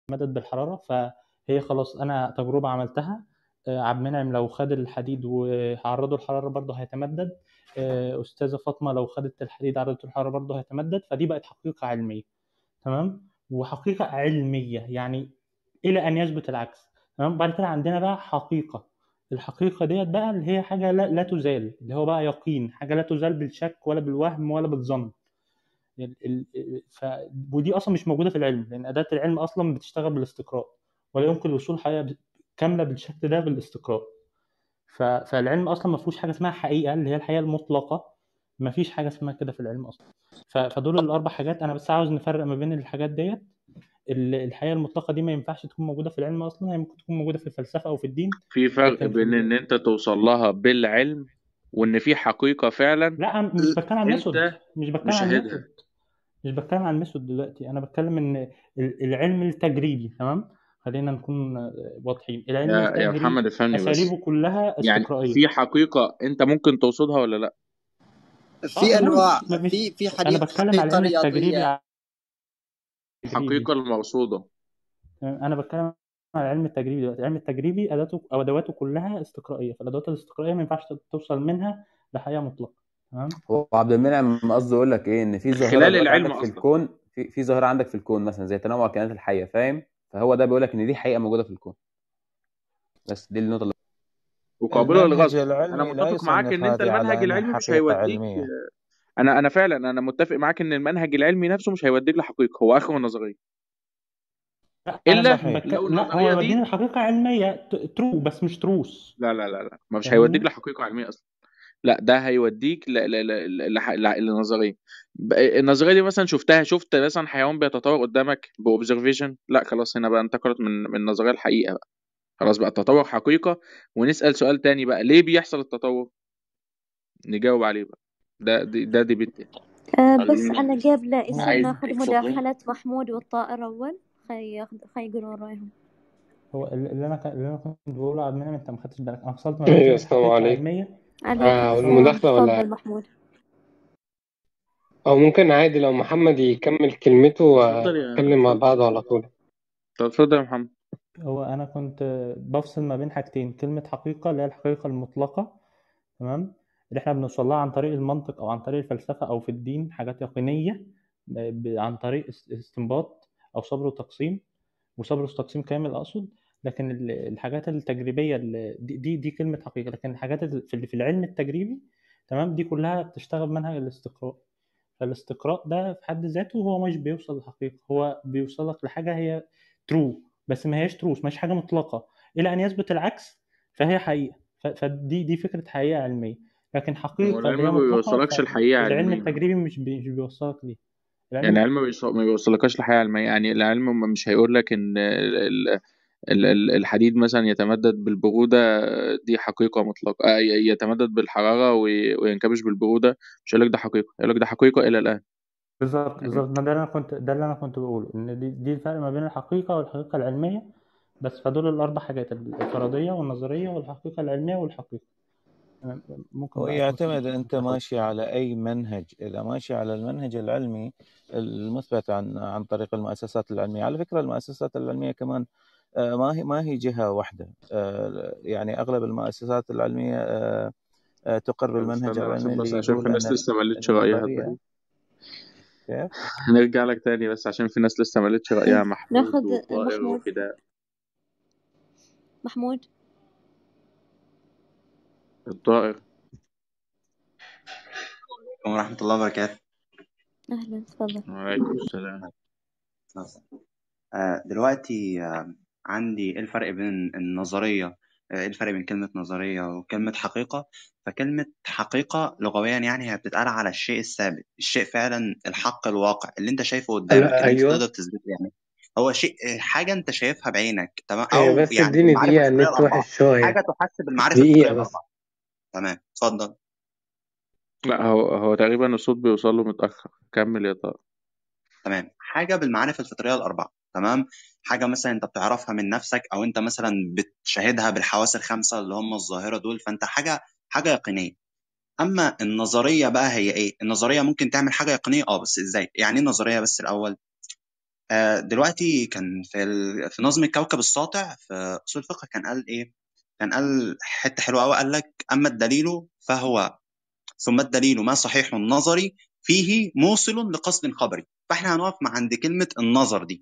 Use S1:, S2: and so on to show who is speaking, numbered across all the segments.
S1: مدد بالحرارة، فهي خلاص أنا تجربة عملتها. عبد المنعم لو خد الحديد وعرضه الحرارة برضه هيتمدد. أستاذة فاطمة لو خدت الحديد عرضته الحرارة برضه هيتمدد، فدي بقت حقيقة علمية. تمام. وحقيقة علمية يعني إلى أن يثبت العكس. تمام. بعد كده عندنا بقى حقيقة. الحقيقة ديت بقى اللي هي حاجة لا تزال، اللي هو بقى يقين، حاجة لا تزال بالشك ولا بالوهم ولا بالظن. ف... ودي اصلا مش موجوده في العلم، لان اداه العلم اصلا بتشتغل بالاستقراء، ولا يمكن الوصول حقيقه كامله بالشكل ده بالاستقراء. فالعلم اصلا ما فيهوش حاجه اسمها حقيقه اللي هي الحقيقه المطلقه. ما فيش حاجه اسمها كده في العلم اصلا. فدول الاربع حاجات. انا بس عاوز نفرق ما بين الحاجات ديت. الحقيقه المطلقه دي ما ينفعش تكون موجوده في العلم اصلا، هي ممكن تكون موجوده في الفلسفه او في الدين.
S2: في فرق
S1: لكن في
S2: بين ان انت توصل لها بالعلم وان في حقيقة فعلا
S1: لا، أنا مش بتكلم عن ميثود.
S2: انت
S1: مش بتكلم عن
S2: مشاهدها.
S1: ميثود. مش بتكلم عن الميثود دلوقتي، انا بتكلم ان العلم التجريبي. تمام. خلينا نكون واضحين. العلم
S2: يا
S1: التجريبي
S2: محمد افهمني بس،
S1: اساليبه كلها
S2: يعني
S1: استقرائيه.
S2: في حقيقة انت ممكن توصلها ولا لا؟
S3: في
S1: تمام.
S3: انواع،
S1: مش
S3: في
S1: انا بتكلم على
S3: حقيقة
S1: العلم التجريبي
S3: رياضية.
S1: التجريبي.
S2: الحقيقة المرصودة.
S1: تمام؟ انا بتكلم على العلم التجريبي دلوقتي. العلم التجريبي اداته او ادواته كلها استقرائيه، فالادوات الاستقرائيه ما ينفعش توصل منها لحقيقه مطلقه. تمام.
S4: هو عبد المنعم قصده يقول لك ايه، ان في
S2: من
S4: ظاهره
S2: خلال
S4: دلوقتي
S2: العلم
S4: عندك في
S2: اصلا.
S4: الكون، في ظاهره عندك في الكون مثلا زي تنوع الكائنات الحيه، فاهم؟ فهو ده بيقول لك ان دي حقيقه موجوده في الكون. بس دي النقطه اللي...
S2: وقابلة
S5: المنهج
S2: للغلط. انا
S5: العلمي لا
S2: متفق معاك ان
S5: يصنف
S2: انت
S5: هذه على
S2: المنهج
S5: أنها
S2: العلمي مش
S5: حقيقة
S2: هيوديك.
S5: علمية.
S2: انا فعلا انا متفق معاك ان المنهج العلمي نفسه مش هيوديك لحقيقة، هو اخره نظرية.
S1: لا، انا
S2: الا
S5: صحيح.
S2: لو
S1: لا، هو
S2: النظرية
S1: يوديني
S2: دي،
S1: لحقيقه علميه ترو بس مش تروس.
S2: لا مش هيوديك
S1: فاهمني؟
S2: لحقيقة علمية اصلا. لا، ده هيوديك لنظريه. النظريه دي مثلا شفت مثلا حيوان بيتطور قدامك باوبزرفيشن، لا خلاص هنا بقى انتقلت من نظريه الحقيقه بقى. خلاص بقى التطور حقيقه. ونسال سؤال تاني بقى، ليه بيحصل التطور؟ نجاوب عليه بقى. دي بيت.
S6: بس
S7: خليني
S6: على قبله يصير
S7: عايز
S6: ناخذ
S7: اتفضل.
S6: مداخلة محمود والطائر أول. خي يقولون رأيهم.
S1: هو اللي انا كنت بقوله عبد المنعم، انت ما خدتش بالك، انا فصلت ما بين
S8: ايوه،
S1: كلمه
S8: السلام
S1: حقيقه
S8: عليكم.
S1: علميه.
S6: عليكم السلام.
S8: المداخلة ولا؟
S6: تفضل محمود.
S8: او ممكن عادي لو محمد يكمل كلمته
S2: اتفضل
S8: واتكلم مع بعض على طول.
S2: طب اتفضل يا محمد.
S1: هو انا كنت بفصل ما بين حاجتين: كلمه حقيقه اللي هي الحقيقه المطلقه، تمام، اللي احنا بنوصل لها عن طريق المنطق او عن طريق الفلسفه او في الدين، حاجات يقينيه عن طريق استنباط او صبر وتقسيم، وصبر وتقسيم كامل اقصد. لكن الحاجات التجريبيه دي كلمه حقيقه. لكن الحاجات اللي في العلم التجريبي، تمام، دي كلها بتشتغل منهج الاستقراء. فالاستقراء ده في حد ذاته هو مش بيوصل للحقيقه، هو بيوصلك لحاجه هي ترو، بس ما هيش تروس، مش حاجه مطلقه الى ان يثبت العكس. فهي حقيقه. فدي فكره حقيقه علميه. لكن
S2: هو
S1: حقيقه اللي
S2: العلم
S1: هي
S2: ما
S1: مطلقه،
S2: بيوصلكش الحقيقه
S1: فالعلم
S2: علميا.
S1: التجريبي مش بيوصلك ليه.
S2: يعني
S1: العلم
S2: العلم ما بيوصلكش لحقيقه علميه. يعني العلم مش هيقول لك ان الحديد مثلا يتمدد بالبرودة، دي حقيقة مطلقة. يتمدد بالحرارة وينكمش بالبرودة، مش هيقول لك ده حقيقة، هيقول لك ده حقيقة إلى الآن.
S1: بالظبط. ده اللي انا كنت بقوله، ان دي الفرق ما بين الحقيقه والحقيقه العلميه. بس فدول الاربع حاجات: الفرضيه والنظريه والحقيقه العلميه والحقيقه. تمام؟ ممكن
S5: هو
S1: بقى اخش
S5: يعتمد أنت
S1: اتفضل.
S5: ماشي على أي منهج. إذا ماشي على المنهج العلمي المثبت عن طريق المؤسسات العلمية. على فكرة المؤسسات العلمية كمان ما هي جهة واحدة. يعني أغلب المؤسسات العلمية تقر
S2: طب
S5: بالمنهج
S2: استنى
S5: العلمي
S2: بس
S5: اللي
S2: عشان في
S5: يقول
S2: ناس
S5: أن
S2: لسه ما قالتش رأيها.
S5: النظرية.
S2: طيب
S5: كيف؟
S2: هنرجع لك تاني بس عشان في ناس لسه ما قالتش رأيها، محمود
S6: ناخذ
S2: وطائر
S6: محمود.
S2: وفداء.
S6: محمود.
S2: الطائر.
S7: ورحمة الله وبركاته.
S6: أهلا تفضل.
S2: وعليكم السلام.
S7: دلوقتي عندي ايه الفرق بين النظرية، ايه الفرق بين كلمة نظرية وكلمة حقيقة؟ فكلمة حقيقة لغويا يعني هي بتتقال على الشيء الثابت، الشيء فعلا الحق الواقع اللي انت شايفه قدامك،
S8: لا،
S7: اللي انت تقدر
S8: ايوه.
S7: تثبته يعني. هو شيء، حاجة انت شايفها بعينك، تمام، او
S8: بس
S7: يعني
S8: اديني
S7: بالمعرفة
S8: دقيقة،
S7: الفطرية
S8: النت
S7: الأربعة.
S8: وحش شوية.
S7: حاجة تحسب بالمعرفة الفطرية
S8: دقيقة بس.
S7: الأربعة. تمام، اتفضل.
S2: لا، هو تقريبا الصوت بيوصل له متأخر. كمل يا طارق.
S7: تمام، حاجه بالمعارف الفطريه الاربعه. تمام. حاجه مثلا انت بتعرفها من نفسك، او انت مثلا بتشاهدها بالحواس الخمسه اللي هم الظاهره دول، فانت حاجه يقينيه. اما النظريه بقى هي ايه؟ النظريه ممكن تعمل حاجه يقينيه، بس ازاي؟ يعني ايه نظريه بس الاول؟ دلوقتي كان في نظم الكوكب الساطع في اصول الفقه كان قال ايه؟ كان قال حته حلوه قوي، قال لك اما الدليل فهو ثم الدليل ما صحيح النظري فيه موصل لقصد خبري. فاحنا هنقف مع عند كلمه النظر دي،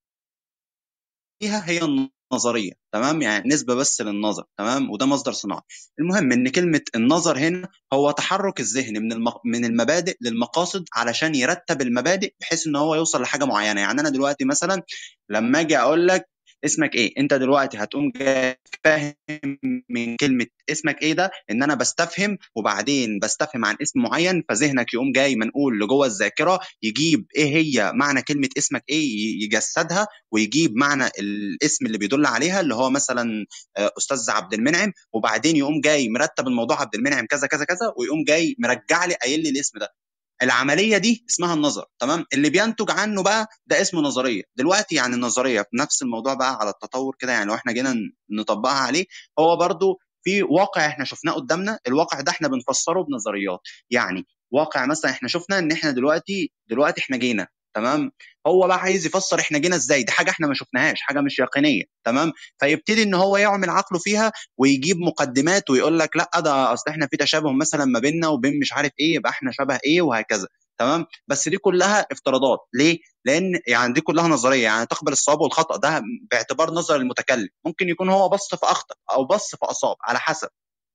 S7: فيها هي النظريه، تمام، يعني نسبه بس للنظر، تمام، وده مصدر صناعي. المهم ان كلمه النظر هنا هو تحرك الذهن من المبادئ للمقاصد علشان يرتب المبادئ بحيث ان هو يوصل لحاجه معينه. يعني انا دلوقتي مثلا لما اجي اقول لك اسمك ايه، انت دلوقتي هتقوم جاي فاهم من كلمه اسمك ايه ده ان انا بستفهم، وبعدين بستفهم عن اسم معين، فذهنك يقوم جاي منقول لجوه الذاكره يجيب ايه هي معنى كلمه اسمك ايه، يجسدها ويجيب معنى الاسم اللي بيدل عليها اللي هو مثلا استاذ عبد المنعم، وبعدين يقوم جاي مرتب الموضوع عبد المنعم كذا كذا كذا، ويقوم جاي مرجع لي قايل لي الاسم ده. العمليه دي اسمها النظر، تمام. اللي بينتج عنه بقى ده اسمه نظريه. دلوقتي يعني النظريه في نفس الموضوع بقى على التطور كده، يعني لو احنا جينا نطبقها عليه، هو برضو في واقع احنا شفناه قدامنا، الواقع ده احنا بنفسره بنظريات. يعني واقع مثلا احنا شفنا ان احنا دلوقتي احنا جينا، تمام. هو بقى عايز يفسر احنا جينا ازاي، دي حاجه احنا ما شفناهاش، حاجه مش يقينيه، تمام. فيبتدي ان هو يعمل عقله فيها ويجيب مقدمات ويقول لك لا ده اصل احنا في تشابه مثلا ما بيننا وبين مش عارف ايه، يبقى احنا شبه ايه وهكذا، تمام. بس دي كلها افتراضات. ليه؟ لان يعني دي كلها نظريه، يعني تقبل الصواب والخطا ده باعتبار نظر المتكلم، ممكن يكون هو بص في اخطا او بص في اصاب على حسب.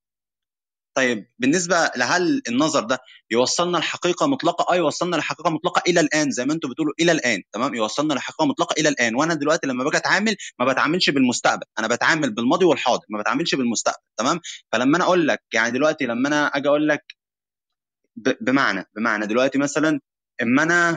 S7: طيب بالنسبه لهل النظر ده يوصلنا لحقيقه مطلقه؟ يوصلنا لحقيقه مطلقه الى الان، زي ما انتم بتقولوا الى الان، تمام، يوصلنا لحقيقه مطلقه الى الان. وانا دلوقتي لما باجي اتعامل ما بتعاملش بالمستقبل، انا بتعامل بالماضي والحاضر، ما بتعاملش بالمستقبل، تمام. فلما انا اقول لك يعني دلوقتي لما انا اجي اقول لك بمعنى دلوقتي مثلا اما انا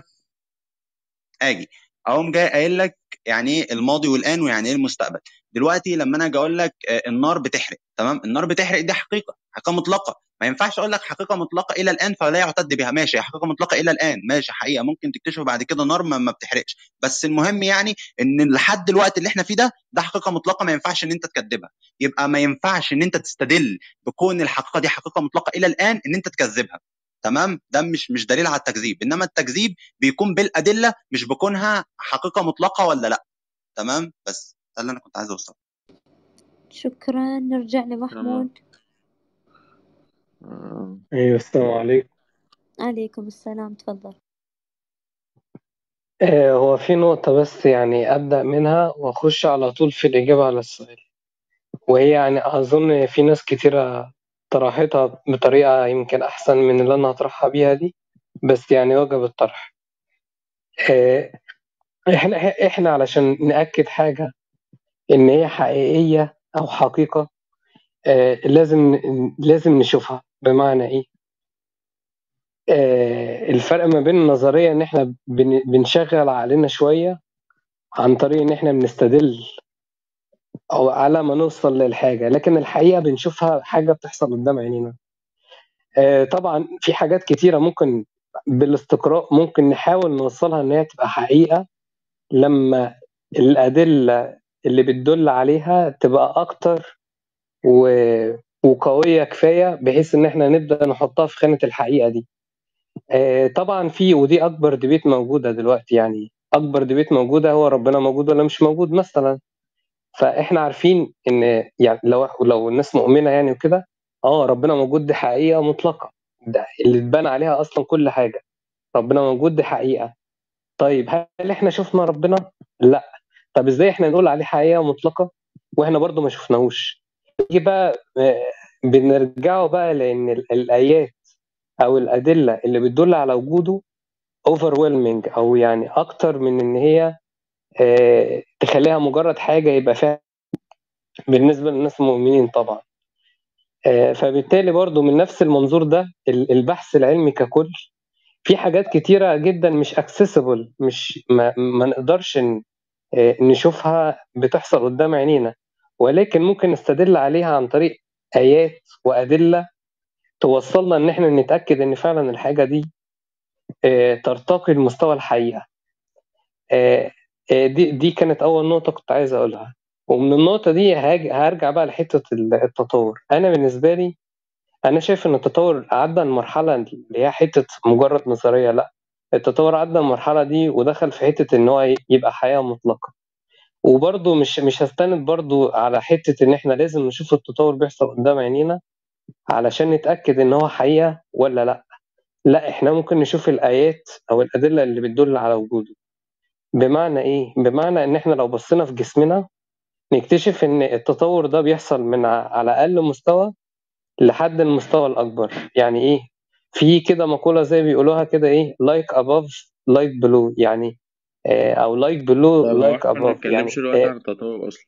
S7: اجي اقوم جاي قايل لك يعني ايه الماضي والان ويعني ايه المستقبل. دلوقتي لما انا اجي اقول لك النار بتحرق، تمام، النار بتحرق دي حقيقه مطلقه، ما ينفعش اقول لك حقيقه مطلقه الى الان فلا يعتد بها. ماشي، حقيقه مطلقه الى الان، ماشي، حقيقه ممكن تكتشف بعد كده نار ما بتحرقش، بس المهم يعني ان لحد الوقت اللي احنا فيه ده حقيقه مطلقه ما ينفعش ان انت تكذبها. يبقى ما ينفعش ان انت تستدل بكون الحقيقه دي حقيقه مطلقه الى الان ان انت تكذبها، تمام. ده مش دليل على التكذيب، انما التكذيب بيكون بالادله مش بكونها حقيقه مطلقه ولا لا، تمام. بس ده اللي انا كنت عايز اوصله.
S6: شكرا. نرجع
S2: تمام.
S6: لمحمود.
S8: ايوه، السلام عليكم.
S6: عليكم السلام، تفضل.
S8: هو في نقطة بس يعني أبدأ منها وأخش على طول في الإجابة على السؤال، وهي يعني أظن في ناس كتيرة طرحتها بطريقة يمكن أحسن من اللي أنا هطرحها بيها دي، بس يعني وجب الطرح. آه، إحنا علشان نأكد حاجة إن هي حقيقية أو حقيقة لازم نشوفها. بمعنى إيه؟ الفرق ما بين النظرية إن إحنا بنشغل عقلنا شوية عن طريق إن إحنا بنستدل أو على ما نوصل للحاجة، لكن الحقيقة بنشوفها حاجة بتحصل قدام عينينا. طبعا في حاجات كتيرة ممكن بالاستقراء ممكن نحاول نوصلها إن هي تبقى حقيقة لما الأدلة اللي بتدل عليها تبقى أكتر وقوية كفاية بحيث إن إحنا نبدأ نحطها في خانة الحقيقة دي. طبعا ودي أكبر ديبيت موجودة دلوقتي، يعني أكبر ديبيت موجودة هو ربنا موجود ولا مش موجود مثلا. فاحنا عارفين ان يعني لو الناس مؤمنه يعني وكده، ربنا موجود دي حقيقه مطلقه، ده اللي اتبنى عليها اصلا كل حاجه، ربنا موجود دي حقيقه. طيب هل احنا شفنا ربنا؟ لا. طب ازاي احنا نقول عليه حقيقه مطلقه واحنا برضو ما شفناهوش؟ يجي بقى بنرجعه بقى لان الايات او الادله اللي بتدل على وجوده overwhelming، او يعني اكتر من ان هي تخليها مجرد حاجه يبقى فيها بالنسبه للناس المؤمنين طبعا. فبالتالي برضو من نفس المنظور ده البحث العلمي ككل في حاجات كتيرة جدا مش accessible، مش ما نقدرش نشوفها بتحصل قدام عينينا، ولكن ممكن نستدل عليها عن طريق آيات وأدلة توصلنا إن احنا نتأكد إن فعلا الحاجة دي ترتقي لمستوى الحقيقة. دي كانت أول نقطة كنت عايز أقولها. ومن النقطة دي هرجع بقى لحتة التطور. أنا بالنسبة لي أنا شايف إن التطور عدى المرحلة اللي هي حتة مجرد نظرية، لأ، التطور عدى المرحلة دي ودخل في حتة إن هو يبقى حياة مطلقة. وبرضه مش هستند برضه على حتة إن إحنا لازم نشوف التطور بيحصل قدام عينينا علشان نتأكد إن هو حقيقة ولا لأ. لأ، إحنا ممكن نشوف الآيات أو الأدلة اللي بتدل على وجوده. بمعنى إيه؟ بمعنى إن إحنا لو بصينا في جسمنا نكتشف إن التطور ده بيحصل من على أقل مستوى لحد المستوى الأكبر. يعني إيه؟ في كده مقولة زي بيقولوها كده إيه like above like below، يعني أو like below
S2: طب هو
S8: like
S2: احنا ما
S8: above،
S2: بنتكلمش
S8: يعني
S2: دلوقتي عن التطور اصلا.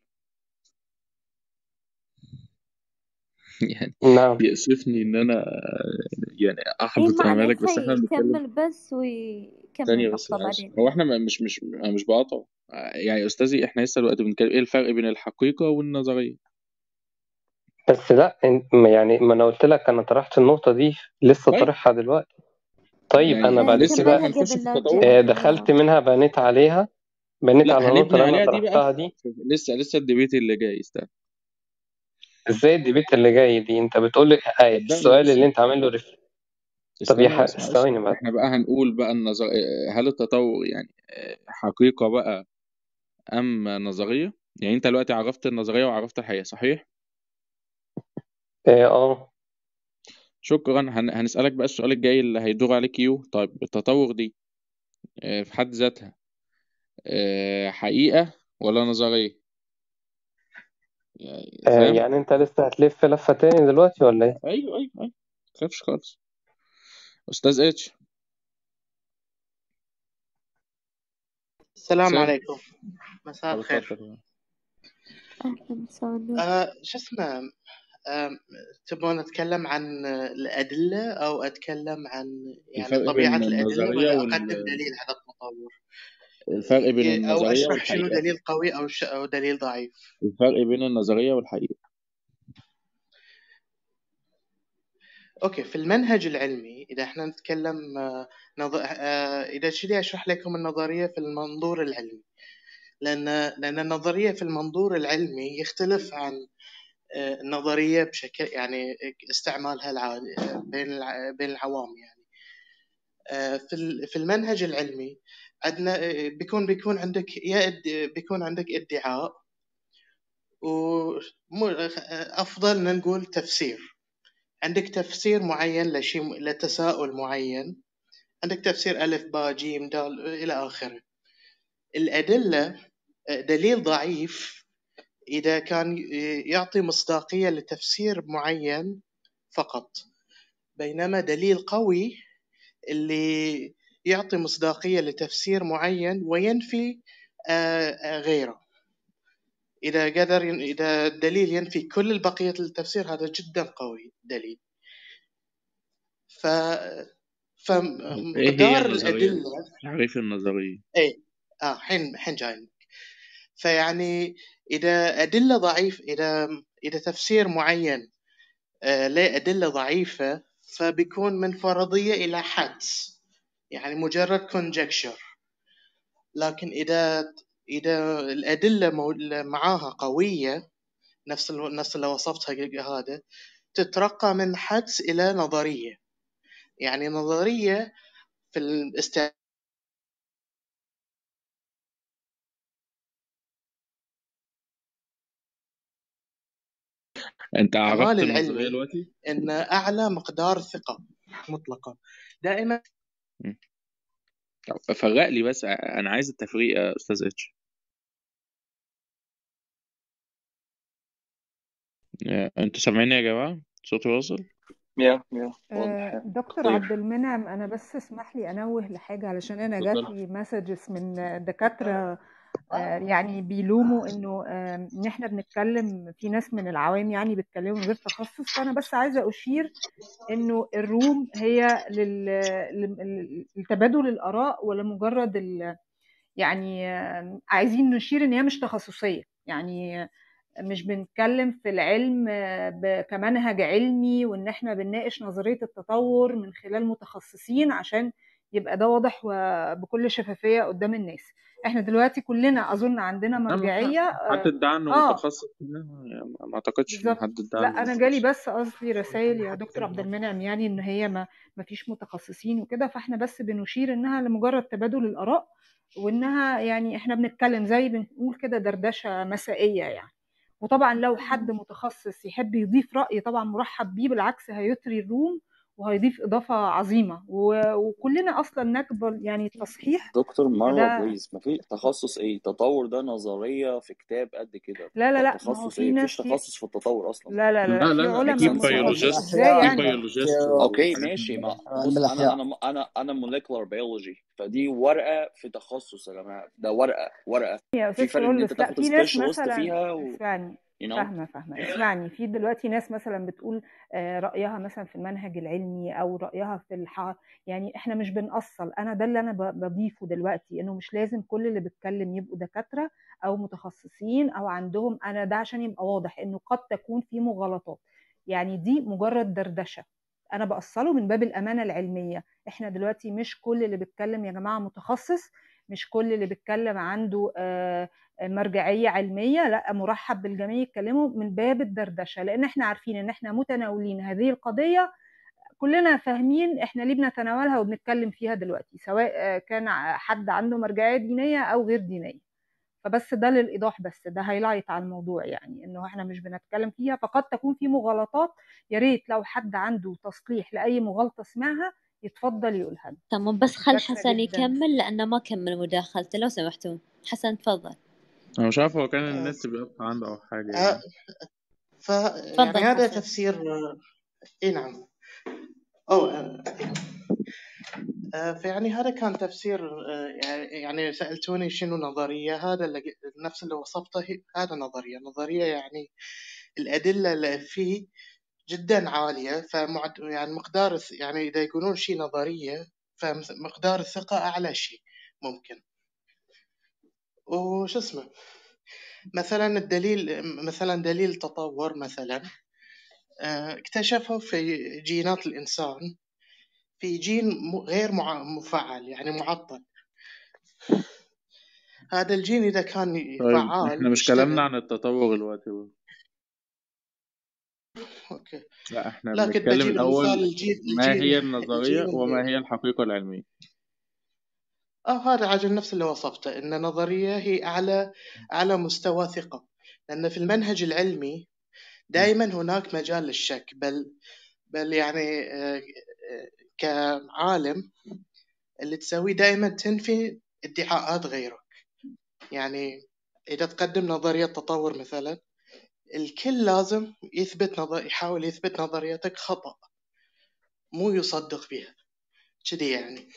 S2: يعني
S8: نعم.
S2: يأسفني ان انا يعني
S6: ايه
S2: احبط
S6: ما
S2: امالك،
S6: عليك،
S2: بس احنا بنتكلم.
S6: يكمل بس ويكمل
S2: ثانية بس
S6: النقطة
S2: أنا آسف.
S6: بعدين.
S2: هو احنا مش بقاطع يعني يا استاذي، احنا لسه دلوقتي بنتكلم ايه الفرق بين الحقيقة والنظرية.
S8: بس لا يعني ما أنا قلت لك أنا طرحت النقطة دي، لسه
S2: طيب
S8: طرحها دلوقتي. طيب
S2: يعني
S8: أنا بعد
S2: لسه بقى
S6: كملها
S8: كده
S2: هنخش
S6: قبل
S2: في
S6: لا
S2: التطور.
S6: نرجع
S8: دخلت
S6: للنظام.
S8: منها بنيت عليها، بنيت
S2: لا
S8: على النقطة
S2: هنبني
S8: اللي أنا
S2: عليها دي بقى
S8: طرحتها دي.
S2: لسه الديبيت اللي جاي استنى.
S8: إزاي الديبيت اللي جاي دي؟ أنت بتقول لي
S2: صدقني
S8: السؤال
S2: بس
S8: اللي أنت عامل له طب
S2: استنى بس معلش.
S8: ثواني بقى.
S2: احنا بقى هنقول بقى هل التطور يعني حقيقة بقى ام نظرية؟ يعني انت دلوقتي عرفت النظرية وعرفت الحقيقة، صحيح؟ شكرا. هنسألك بقى السؤال الجاي اللي هيدور عليك كيو. طيب التطور دي في حد ذاتها حقيقة ولا نظرية؟ يعني فاهم؟
S8: يعني أنت لسه هتلف لفة تاني دلوقتي ولا إيه؟
S2: ايوه ايوه ايوه، ما تخافش خالص. استاذ اتش.
S3: السلام
S2: سام.
S3: عليكم، مساء
S2: طب
S3: الخير.
S2: اتفضل.
S6: أهلا وسهلا.
S3: شو اسمه، تبغون نتكلم عن الأدلة أو أتكلم عن يعني
S2: الفرق
S3: طبيعة
S2: بين
S3: الأدلة
S2: النظرية
S3: ولا أقدم دليل على التطور،
S2: الفرق بين
S3: أو
S2: النظرية
S3: أشرح شنو
S2: والحقيقة.
S3: دليل قوي أو دليل ضعيف؟
S2: الفرق بين النظرية والحقيقة.
S3: أوكي، في المنهج العلمي إذا إحنا نتكلم إذا شدي أشرح لكم النظرية في المنظور العلمي، لأن النظرية في المنظور العلمي يختلف عن النظرية بشكل يعني استعمالها العادي بين العوام. يعني في المنهج العلمي عندنا بيكون عندك بيكون عندك ادعاء، وأفضل نقول تفسير. عندك تفسير معين لشيء، لتساؤل معين، عندك تفسير ألف باء جيم دال إلى آخره. الأدلة دليل ضعيف إذا كان يعطي مصداقية لتفسير معين فقط، بينما دليل قوي اللي يعطي مصداقية لتفسير معين وينفي غيره. إذا الدليل ينفي كل البقية التفسير هذا جدا قوي دليل.
S2: ايه هي
S3: فمقدار
S2: النظرية؟
S3: الأدلة
S2: تعريف النظرية.
S3: إيه حين جاي. فيعني إذا أدلة ضعيف، إذا تفسير معين له أدلة ضعيفة، فبيكون من فرضية إلى حدس، يعني مجرد conjecture. لكن إذا الأدلة معاها قوية، نفس اللي وصفتها هذا، تترقى من حدس إلى نظرية. يعني نظرية في
S2: انت عرفت
S3: الاستعمال
S2: النظرية
S3: العلمي
S2: دلوقتي؟
S3: إن أعلى مقدار ثقة مطلقة دائما.
S2: فرق لي بس، انا عايز التفريق يا استاذ اتش. انتوا سامعيني يا جماعة؟ صوتي واصل؟
S9: واضح.
S10: دكتور
S2: طيب
S10: عبد المنعم، انا بس اسمح لي انوه لحاجه، علشان انا جات
S2: اتفضل.
S10: لي مسجز من دكاتره يعني بيلوموا انه ان احنا بنتكلم، في ناس من العوام يعني بيتكلموا من غير تخصص. فانا بس عايزه اشير انه الروم هي لتبادل الاراء ولمجرد يعني عايزين نشير ان هي مش تخصصيه، يعني مش بنتكلم في العلم كمنهج علمي، وان احنا بنناقش نظريه التطور من خلال متخصصين عشان يبقى ده واضح وبكل شفافية قدام الناس. احنا دلوقتي كلنا اظن عندنا
S2: لما
S10: مرجعية
S2: حد ادعى انه متخصص فيها، يعني ما اعتقدش ان
S10: بالظبط.
S2: حد ادعى
S10: لا
S2: انه
S10: انا جالي
S2: متخصص.
S10: بس قصدي رسائل يا دكتور عبد المنعم يعني ان هي ما فيش متخصصين وكده، فاحنا بس بنشير انها لمجرد تبادل الاراء، وانها يعني احنا بنتكلم زي بنقول كده دردشة مسائية يعني. وطبعا لو حد متخصص يحب يضيف رأي طبعا مرحب بيه، بالعكس هيثري الروم وهيضيف إضافة عظيمة، وكلنا أصلا نقبل يعني التصحيح.
S11: دكتور مروة
S10: فده
S11: بليز، ما في تخصص ايه؟ تطور ده نظرية في كتاب قد كده.
S10: لا لا لا، ما هو
S11: تخصص
S10: في
S11: ايه؟ مفيش
S10: ناس في
S11: تخصص في التطور اصلا.
S10: لا لا لا
S2: لا
S10: لا، في
S2: لا لا،
S10: علماء
S2: في
S11: makes sense خالص.
S2: بيولوجيست
S10: ازاي
S2: في
S10: يعني؟
S2: بيولوجيست
S11: اوكي
S2: وحاجات
S11: ماشي.
S2: من
S11: ما
S2: دي.
S12: علم
S11: بص،
S12: الأحياء.
S11: انا molecular biology، فدي ورقة في تخصص يا جماعة، ده ورقة.
S10: يا
S11: في
S10: استاذ
S11: فرق ان انت
S10: كيرلس، لا
S11: تاخد
S10: في ناس
S11: سبيشالست
S10: مثلا
S11: فيها
S10: اسمعني،
S11: you know.
S10: فاهمه اسمعني، في دلوقتي ناس مثلا بتقول رايها مثلا في المنهج العلمي او رايها في يعني احنا مش بنأصل. انا ده اللي انا بضيفه دلوقتي، انه مش لازم كل اللي بيتكلم يبقوا دكاتره او متخصصين او عندهم. انا ده عشان يبقى واضح انه قد تكون في مغالطات، يعني دي مجرد دردشه انا بأصله من باب الامانه العلميه. احنا دلوقتي مش كل اللي بيتكلم يا جماعه متخصص، مش كل اللي بيتكلم عنده مرجعية علمية، لا مرحب بالجميع يتكلموا من باب الدردشة، لأن احنا عارفين ان احنا متناولين هذه القضية، كلنا فاهمين احنا ليه بنتناولها وبنتكلم فيها دلوقتي، سواء كان حد عنده مرجعية دينية أو غير دينية. فبس ده للإيضاح، بس ده هايلايت على الموضوع، يعني انه احنا مش بنتكلم فيها، فقد تكون في مغالطات. يا ريت لو حد عنده تصليح لأي مغالطة سمعها يتفضل يقولها لنا.
S6: تمام، بس خل
S10: شاكرة
S6: حسن
S10: جدا.
S6: يكمل لأنه ما كمل مداخلته، لو سمحتوا. حسن تفضل.
S2: انا مش عارف هو كان النت بيقطع عنده او حاجه يعني.
S3: يعني
S6: تفضل
S3: هذا
S6: حسن.
S3: تفسير. اي نعم. فيعني هذا كان تفسير. يعني سألتوني شنو نظرية، هذا اللي نفس اللي وصفته، هذا نظرية يعني الأدلة اللي فيه جدا عالية، يعني مقدار يعني إذا يقولون شيء نظرية فمقدار الثقة أعلى شيء ممكن. وش اسمه مثلا الدليل، مثلا دليل التطور مثلا اكتشفوا في جينات الإنسان في جين غير مفعل، يعني معطل. هذا الجين إذا كان
S2: طيب
S3: فعال
S2: احنا مش كلامنا
S3: يشتغل.
S2: عن التطور دلوقتي بقى.
S3: أوكي.
S2: لا احنا
S3: لكن
S2: بنتكلم
S3: بجيب
S2: الاول
S3: المثال
S2: ما هي
S3: الجين
S2: النظريه وما هي الحقيقه العلميه.
S3: هذا عجل نفس اللي وصفته، إن نظرية هي أعلى مستوى ثقة، لأن في المنهج العلمي دائما هناك مجال للشك. بل يعني كعالم اللي تسويه دائما تنفي ادعاءات غيرك. يعني إذا تقدم نظرية تطور مثلا، الكل لازم يحاول يثبت نظريتك خطأ، مو يصدق بها كذي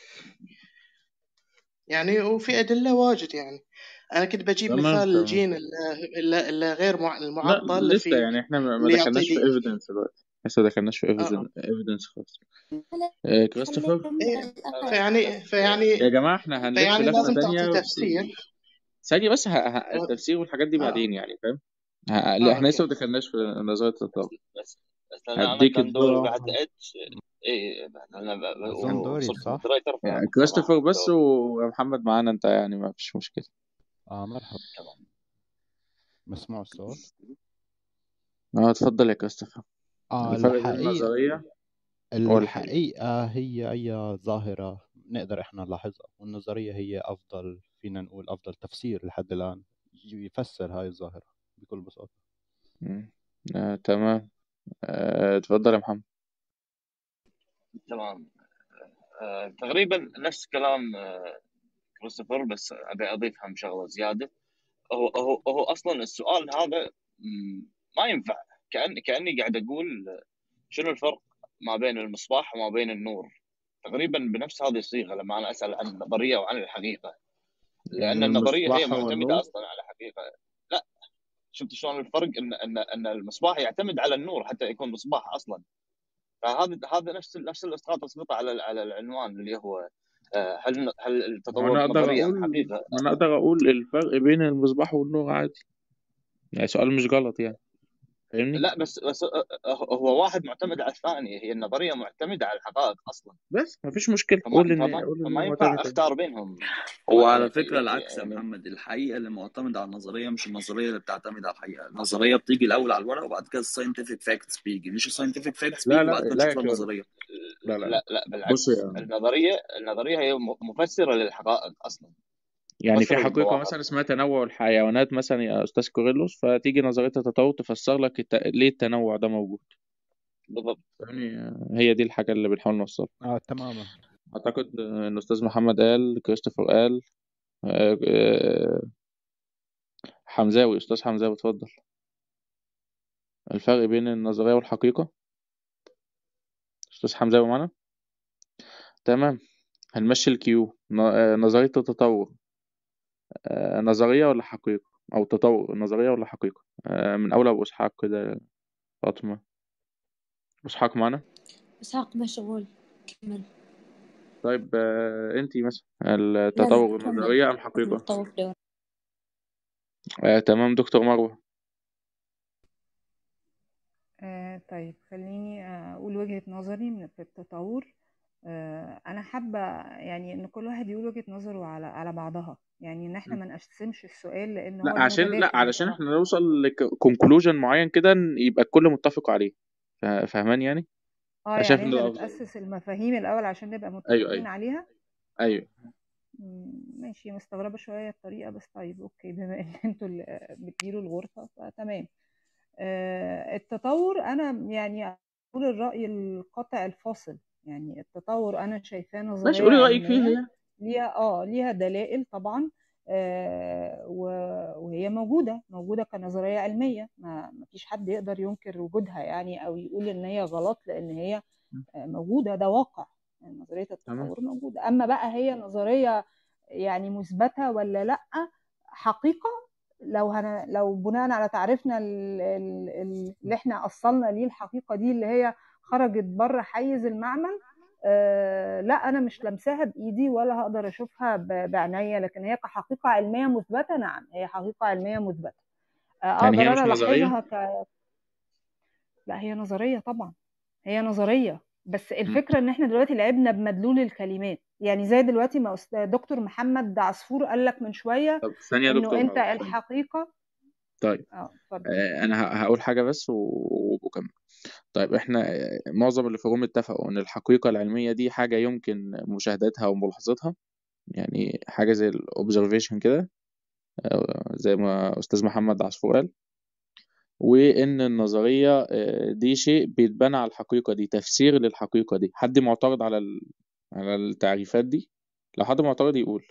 S3: يعني وفي أدلة واجد. يعني أنا كنت بجيب
S2: تمام
S3: مثال
S2: تمام.
S3: الجين اللي غير
S2: لا
S3: المعطل
S2: لسه يعني احنا ما
S3: اللي يعطي
S2: دخلناش في
S3: دي.
S2: ايفيدنس دلوقتي، لسه دخلناش في
S3: آه.
S2: ايفيدنس خالص. كريستوفر
S3: فيعني
S2: يا جماعه احنا هنلف
S3: فيعني
S2: لفه
S3: لازم تعطي
S2: تانية
S3: تفسير.
S2: ثانيه بس التفسير والحاجات دي بعدين يعني فاهم. احنا
S3: اوكي.
S2: لسه ما دخلناش في نظريه التطور.
S11: بس انا
S2: هديك
S11: كان دوري
S2: الدور
S11: بعد اتش. ايه انا
S12: أظن دوري
S11: وصلت
S12: صح؟
S11: مودريتر
S2: يعني
S11: فصراحة
S2: كريستوفر بس
S11: دوري.
S2: ومحمد معانا انت، يعني ما فيش مشكله.
S12: مرحبا. مسموع الصوت؟
S2: اتفضل يا كريستوفر. الفرق بين النظريه
S12: الحقيقة هي أي ظاهرة نقدر إحنا نلاحظها، والنظرية هي أفضل، فينا نقول أفضل تفسير لحد الآن يفسر هاي الظاهرة بكل بساطة.
S2: تمام. اتفضل يا محمد.
S11: تمام. تقريبا نفس كلام كريستوفر، بس ابي اضيف هم شغله زياده. هو اصلا السؤال هذا ما ينفع. كاني قاعد اقول شنو الفرق ما بين المصباح وما بين النور، تقريبا بنفس هذه الصيغه لما انا اسال عن النظريه وعن الحقيقه، لان
S2: يعني
S11: النظريه هي
S2: المصباح هو
S11: معتمده
S2: النور.
S11: اصلا على حقيقه. لا، شفت شلون الفرق؟ ان المصباح يعتمد على النور حتى يكون مصباح اصلا. فهذا نفس الاسقاط اسقطه على العنوان اللي هو هل التطور نظريه ام حقيقه؟
S2: ما انا اقدر اقول الفرق بين المصباح والنور عادي، يعني سؤال مش غلط يعني. فاهمني؟
S11: لا بس هو واحد معتمد على الثاني، هي النظريه معتمده على الحقائق اصلا،
S2: بس مفيش مشكله،
S11: فما
S2: قول ان
S11: فما
S2: هو
S11: فما
S2: معتمد
S11: ينفع
S2: عليه.
S11: اختار بينهم.
S13: هو
S11: ما
S13: على فكرة العكس يا
S11: يعني
S13: محمد، الحقيقة اللي معتمدة على النظرية مش النظرية اللي بتعتمد على الحقيقة. النظرية بتيجي الأول على الورق وبعد كده الساينتفك فاكتس بيجي، مش الساينتفك فاكتس
S2: لا
S13: بيجي
S2: لا
S13: وبعد كده
S2: لا يا
S13: نشوف
S2: كيرو،
S13: النظرية.
S2: لا لا لا.
S11: لا
S2: بص
S11: بالعكس،
S2: يا
S11: النظريه هي مفسره للحقائق اصلا،
S2: يعني في
S11: مفسره
S2: حقيقة
S11: للظواهر.
S2: مثلا اسمها تنوع الحيوانات مثلا يا أستاذ كوريلوس، فتيجي نظرية التطور تفسر لك ليه التنوع ده موجود.
S11: بالضبط.
S2: يعني هي دي الحاجة اللي بنحاول نوصلها.
S12: تماما.
S2: أعتقد إن أستاذ محمد قال، كريستوفر قال، حمزاوي، أستاذ حمزاوي اتفضل. الفرق بين النظرية والحقيقة. أستاذ حمزاوي معنا؟ تمام. هنمشي الكيو. نظرية التطور نظرية ولا حقيقة؟ أو التطور نظرية ولا حقيقة؟ من أول أبو إسحاق كده. فاطمة، أبو إسحاق معنا؟
S14: إسحاق مشغول، كمل.
S2: طيب انتي مثلا
S14: لا
S2: التطور
S14: كمل،
S2: نظرية ام حقيقة؟
S14: التطور دور.
S2: تمام. دكتور مروة.
S10: طيب خليني أقول وجهة نظري في التطور. أنا حابة يعني إن كل واحد يقول وجهة نظره على بعضها، يعني إن إحنا ما نقسمش السؤال لأن هو
S2: لا عشان
S10: المتداخل
S2: علشان
S10: بصراحة.
S2: احنا نوصل لكونكلوجن معين كده يبقى الكل متفق عليه. فاهمان يعني؟ شايف
S10: يعني
S2: ان
S10: أنت
S2: ده افضل.
S10: بتأسس المفاهيم الأول عشان نبقى
S2: ايوه
S10: متفقين
S2: ايوه
S10: عليها.
S2: ايوه.
S10: ماشي، مستغربة شوية الطريقة بس طيب أوكي، بما إن أنتوا اللي بتديروا الغرفة فتمام. التطور أنا يعني أقول الرأي القاطع الفاصل، يعني التطور أنا شايفاه
S2: ماشي،
S10: نظرية
S2: قولي رأيك فيها
S10: علمية
S2: هي.
S10: ليها دلائل طبعا، وهي موجودة كنظرية علمية، ما فيش حد يقدر ينكر وجودها يعني أو يقول إن هي غلط، لأن هي موجودة، ده واقع. يعني نظرية
S2: تمام.
S10: التطور موجودة. أما بقى هي نظرية يعني مثبتة ولا لأ، حقيقة، لو بناء على تعريفنا اللي احنا أصلنا ليه الحقيقة دي اللي هي خرجت بره حيز المعمل، لا أنا مش لمساها بإيدي ولا هقدر أشوفها بعينيا، لكن هي كحقيقة علمية مثبتة، نعم هي حقيقة علمية مثبتة.
S2: يعني هي
S10: أقدر
S2: مش
S10: أنا
S2: نظرية؟
S10: ألاحظها لا هي نظرية طبعا، هي نظرية، بس الفكرة ان احنا دلوقتي لعبنا بمدلول الكلمات، يعني زي دلوقتي ما دكتور محمد عصفور قال لك من شوية
S2: طب ثانية يا
S10: انه
S2: دكتور
S10: انت
S2: مروة، ثانية.
S10: الحقيقة.
S2: طيب
S10: اتفضل.
S2: انا هقول حاجة بس وكمل. طيب احنا معظم اللي في الروم اتفقوا ان الحقيقة العلمية دي حاجة يمكن مشاهدتها وملاحظتها، يعني حاجة زي الاوبزرفيشن كده، زي ما أستاذ محمد عصفور قال، وإن النظرية دي شيء بيتبنى على الحقيقة دي، تفسير للحقيقة دي. حد معترض على التعريفات دي؟ لو حد معترض يقول.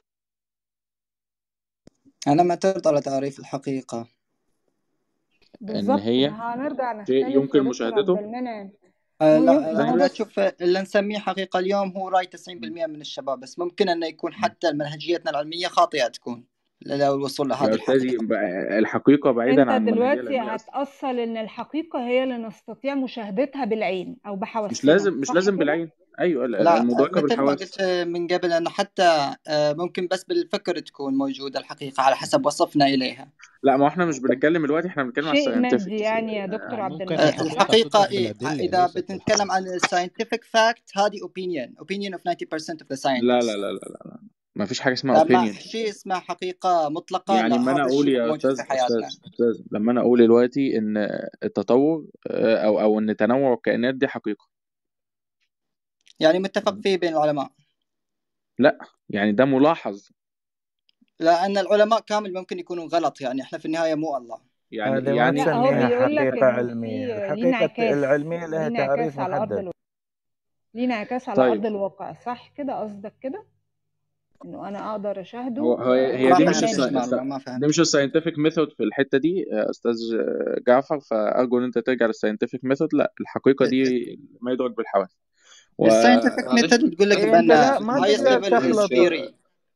S15: أنا معترض على تعريف الحقيقة.
S2: إن
S10: بالظبط،
S2: هي
S10: ما هنرجع
S2: شيء
S10: نختلف يا
S2: يمكن
S10: دكتور عبد
S2: مشاهدته.
S10: المنعم.
S15: لا
S10: ما هو
S15: خلينا
S10: بص،
S15: تشوف اللي نسميه حقيقة اليوم هو رأي 90% من الشباب، بس ممكن أنه يكون حتى منهجيتنا العلمية خاطئة تكون لو الوصول لهذه
S2: يا أستاذي
S15: الحقيقة.
S2: الحقيقة بعيدا
S10: انت
S2: عن المنهجية
S10: دلوقتي
S2: العلمية أصلا.
S10: هتأصل ان الحقيقة هي اللي نستطيع مشاهدتها بالعين او
S2: مش
S10: بحواسنا،
S2: لازم
S10: صح كده؟
S2: بالعين. أيوة
S15: لا
S2: المدركة
S15: مثل ما
S2: بالحواس.
S15: قلت من قبل أنه حتى ممكن بس بالفكر تكون موجودة الحقيقة على حسب وصفنا إليها.
S2: لا ما احنا مش بنتكلم دلوقتي، احنا بنتكلم على
S10: شيء مادي
S2: الساينتفك.
S10: يعني يا دكتور عبد
S12: ممكن
S10: المنعم.
S15: الحقيقة
S12: تدرك بالأدلة
S15: إذا
S12: ليست
S15: بنتكلم عن
S12: بالحواس.
S15: scientific fact هذه opinion of 90% of the
S2: لا
S15: scientists.
S2: لا لا لا لا، ما فيش حاجة اسمها
S15: ما
S2: opinion.
S15: شيء اسمه حقيقة مطلقة،
S2: يعني
S15: لا
S2: ما انا
S15: هذا
S2: اقول
S15: الشيء
S2: يا
S15: موجود في حياتنا.
S2: استاذ لما انا اقول دلوقتي ان التطور او ان تنوع الكائنات دي حقيقة،
S15: يعني متفق فيه بين العلماء.
S2: لا يعني ده ملاحظ.
S15: لأن العلماء كامل ممكن يكونوا غلط، يعني احنا في النهاية مو الله.
S12: هذه ما
S10: لا هو
S12: تسميها
S10: بيقول لك
S12: حقيقة
S10: انه
S12: علمية.
S10: في ليه
S12: الحقيقة
S10: انعكاس،
S12: العلمية لها
S10: ليه انعكاس
S12: تعريف
S10: على ارض
S12: محدد.
S10: ليه انعكاس على
S2: طيب
S10: ارض الواقع، صح كده؟ قصدك كده انه انا اقدر اشاهده
S2: هي
S15: ما
S2: دي
S10: شيء
S2: مش
S15: فهمتش
S10: مادي.
S15: مرة، ما
S2: دي
S15: فهمت.
S2: مش الساينتفك ميثود في الحتة دي يا استاذ جعفر، فارجو ان انت ترجع للساينتفك ميثود. لا الحقيقة دي ما يدرك بالحواس.
S15: الساينتفك
S2: معلش
S15: ميثود تقول لك
S12: انت
S15: بأن
S12: لا ما
S15: highest
S12: تقدر
S15: level is
S12: تخلط
S15: theory.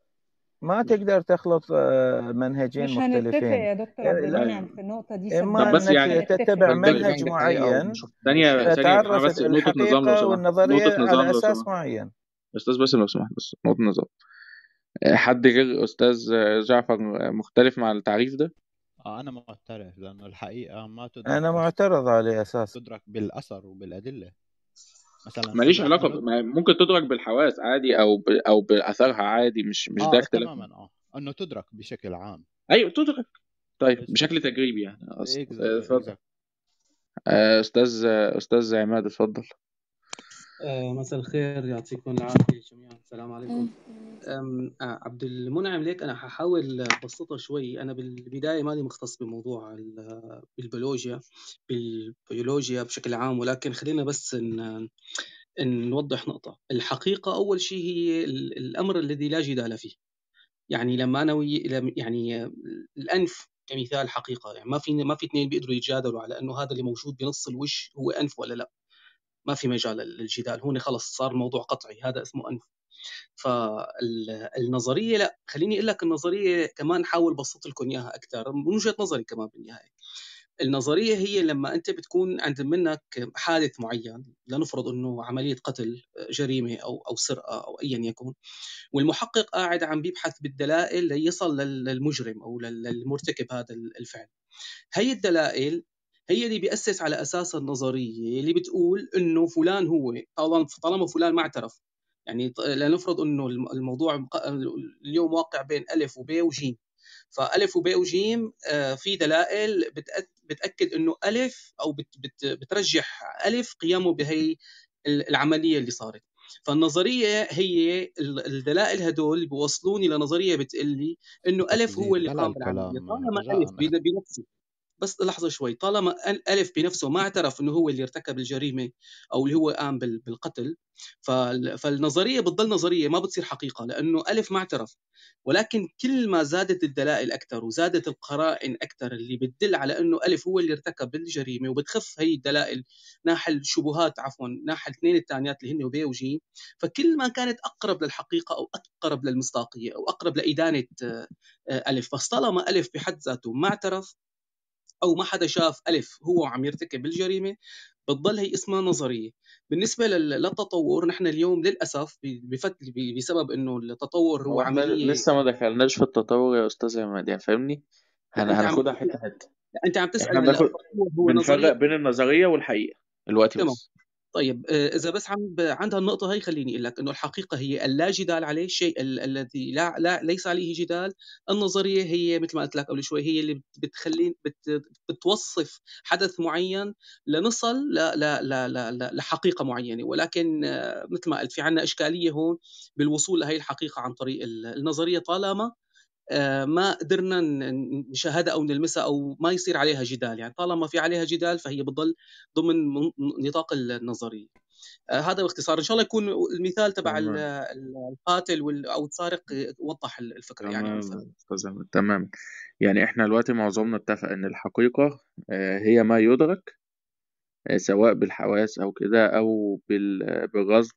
S12: منهجين
S10: مش هنتفق
S12: مختلفين.
S10: يا دكتور عبد
S12: لا،
S10: المنعم في النقطة دي،
S12: إما
S2: طب بس
S10: صدقني مش
S12: أنك
S2: يعني
S10: هنتفق.
S12: تتبع
S2: طب
S12: منهج معين
S2: ثانية يا جماعة،
S12: تعرف
S2: بس نقطة نظام لو
S12: الحقيقة
S2: سمحت.
S12: والنظرية
S2: نقطة نظام
S12: على
S2: لو
S12: أساس
S2: سمحت.
S12: معين.
S2: استاذ بس لو سمحت، بس نقطة نظام. حد غير استاذ جعفر مختلف مع التعريف ده؟
S12: أنا معترض لأنه الحقيقة ما تدرك
S5: انا
S12: بس
S5: معترض عليه اساسا.
S12: تدرك بالأثر وبالأدلة. مثلا
S2: ماليش
S12: إذا إحنا
S2: علاقة ممكن تدرك بالحواس عادي او باثرها عادي، مش ده اختلاف.
S12: تماما إنه تدرك بشكل عام.
S2: ايوه تدرك. طيب
S12: بس
S2: بشكل تجريبي يعني اتفضل.
S12: exactly.
S2: استاذ عماد اتفضل.
S16: مساء الخير، يعطيكم العافية جميعا. السلام عليكم. عبد المنعم، ليك أنا هحاول أبسطها شوي. أنا بالبداية مالي مختص بموضوع بالبيولوجيا بشكل عام، ولكن خلينا بس نوضح نقطة. الحقيقة أول شيء هي الأمر الذي لا جدال فيه. يعني لما أنا يعني الأنف كمثال حقيقة، يعني ما في اثنين بيقدروا يتجادلوا على أنه هذا اللي موجود بنص الوش هو أنف ولا لا. ما في مجال للجدال، هون خلص صار الموضوع قطعي، هذا اسمه أنف. فالنظرية لا، خليني أقول لك النظرية كمان، حاول بسط لكم إياها أكثر من وجهة نظري كمان. بالنهاية النظرية هي لما أنت بتكون عند منك حادث معين، لنفرض أنه عملية قتل، جريمة أو سرقة أو أيا يكن، والمحقق قاعد عم بيبحث بالدلائل ليصل للمجرم أو للمرتكب هذا الفعل. هي الدلائل هي اللي بيأسس على أساس النظرية اللي بتقول إنه فلان هو، طالما فلان ما اعترف. يعني لنفرض إنه الموضوع اليوم واقع بين ألف وب وجيم، فألف وب وجيم في دلائل بتأكد إنه ألف أو بترجح ألف قيامه بهي العملية اللي صارت. فالنظرية هي الدلائل هدول بيوصلوني لنظرية بتقلي إنه ألف هو اللي
S12: بلا
S16: قام بالعملية.
S12: الكلام
S16: طالما
S12: رجاء
S16: ألف بنفسه، بس لحظة شوي، طالما ألف بنفسه ما اعترف إنه هو اللي ارتكب الجريمة أو اللي هو قام بالقتل، فالنظرية بتضل نظرية، ما بتصير حقيقة، لأنه ألف ما اعترف. ولكن كل ما زادت الدلائل أكثر وزادت القرائن أكثر اللي بتدل على إنه ألف هو اللي ارتكب الجريمة، وبتخف هي الدلائل ناحية الشبهات، ناحية الاثنين الثانيات اللي هن وبي وجيم، فكل ما كانت أقرب للحقيقة أو أقرب للمصداقية أو أقرب لإدانة ألف. بس طالما ألف بحد ذاته ما اعترف أو ما حدا شاف ألف هو عم يرتكب الجريمة، بتضل هي اسمها نظرية. بالنسبة للتطور، نحن اليوم للأسف بسبب إنه التطور هو
S2: هو احنا
S16: عملية.
S2: لسه ما دخلناش في التطور يا استاذ عماد، يعني فاهمني.
S16: لا أنت عم
S2: هناخدها حته حته.
S16: أنت عم تسأل
S2: احنا
S16: هلا
S2: بناخد
S16: التطور هو
S2: بنفرق
S16: نظرية.
S2: بين النظريه والحقيقه دلوقتي
S16: تمام.
S2: بس.
S16: طيب إذا بس عندها النقطة هي، خليني أقول لك إنه الحقيقة هي اللا جدال عليه، الشيء الذي ليس عليه جدال. النظرية هي مثل ما قلت لك قبل شوي، هي اللي بتخلين بتوصف حدث معين لنصل لحقيقة معينة. ولكن مثل ما قلت، في عنا إشكالية هون بالوصول لهي الحقيقة عن طريق النظرية، طالما ما قدرنا نشاهدها أو نلمسها أو ما يصير عليها جدال. يعني طالما في عليها جدال فهي بتضل ضمن نطاق النظرية. هذا باختصار. إن شاء الله يكون المثال تبع
S2: تمام
S16: القاتل أو السارق وضح الفكرة يعني أو الفكرة.
S2: تمام استاذ عماد تمام. يعني احنا دلوقتي معظمنا اتفق ان الحقيقه هي ما يدرك، سواء بالحواس او كده او بالغصب.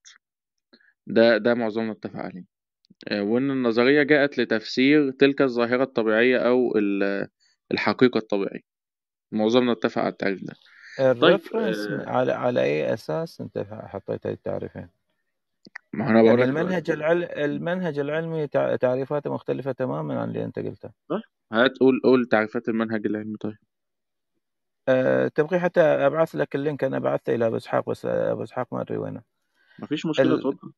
S2: ده معظمنا اتفق عليه. وان النظريه جاءت لتفسير تلك الظاهره الطبيعيه او الحقيقه الطبيعيه. معظمنا اتفق على التعريف ده. طيب
S5: الريفرنس على اي اساس انت حطيت هاي التعريفين؟
S2: ما انا بقول
S5: يعني
S2: لك
S5: المنهج العلمي تعريفاته مختلفة تماما عن اللي انت قلته.
S2: هات قول تعريفات المنهج العلمي. طيب
S5: تبغي حتى ابعث لك اللينك؟ انا بعثته الى ابو اسحاق، بس ابو اسحاق ما ادري وينه.
S2: مفيش مشكله اتفضل.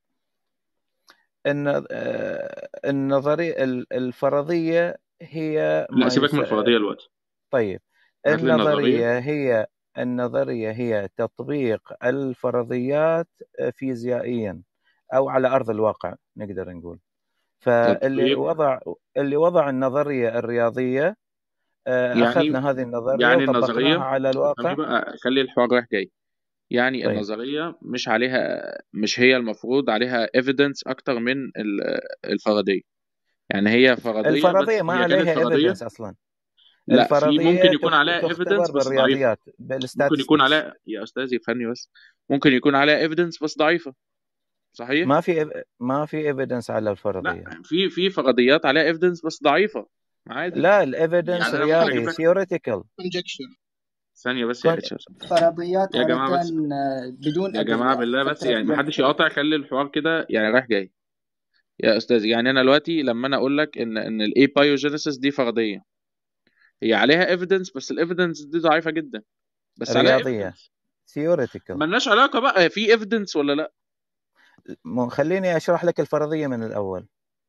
S5: النظرية الفرضية هي
S2: لا سيبك من الفرضيه دلوقتي.
S5: طيب
S2: هات لي
S5: النظرية هي تطبيق الفرضيات فيزيائيا أو على أرض الواقع نقدر نقول. فاللي وضع النظرية الرياضية أخذنا هذه النظرية
S2: يعني
S5: وطبقناها
S2: النظرية
S5: على الواقع.
S2: بقى خلي الحوار رايح جاي. يعني
S5: طيب.
S2: النظرية مش هي المفروض عليها evidence أكتر من الفرضية. يعني هي فرضية،
S5: الفرضية
S2: بس
S5: ما
S2: هي كانت
S5: عليها
S2: فرضية
S5: evidence أصلا.
S2: لا في
S5: الفرضية
S2: ممكن يكون عليها
S5: تختبر
S2: evidence بس ضعيفة.
S5: بالرياضيات
S2: ممكن يكون عليها يا أستاذ يفهمني بس، ممكن يكون عليها evidence بس ضعيفة. صحيح؟
S5: ما في evidence على الفرضية.
S2: لا في فرضيات عليها evidence بس ضعيفة عادي.
S5: لا الايفيدنس
S2: يعني أنا
S5: رياضي
S2: ممكن
S5: ثيوريتيكال.
S2: ثانية بس يا اتش.
S15: فرضيات
S2: يا جماعة
S15: عادة
S2: بس
S15: بدون
S2: يا جماعة
S15: أدلة
S2: بالله بس، يعني
S15: فتعتبر
S2: محدش يقاطع، خلي الحوار كده يعني رايح جاي. يا استاذ يعني انا دلوقتي لما انا اقول لك ان الاي بايوجينيسيس دي فرضيه، هي عليها ايفيدنس، بس الايفيدنس دي ضعيفه جدا، بس عليها
S5: رياضيه
S2: ايفيدنس.
S5: ثيوريتيكال.
S2: ملناش علاقه بقى في ايفيدنس ولا لا.
S5: خليني اشرح لك الفرضيه من الاول.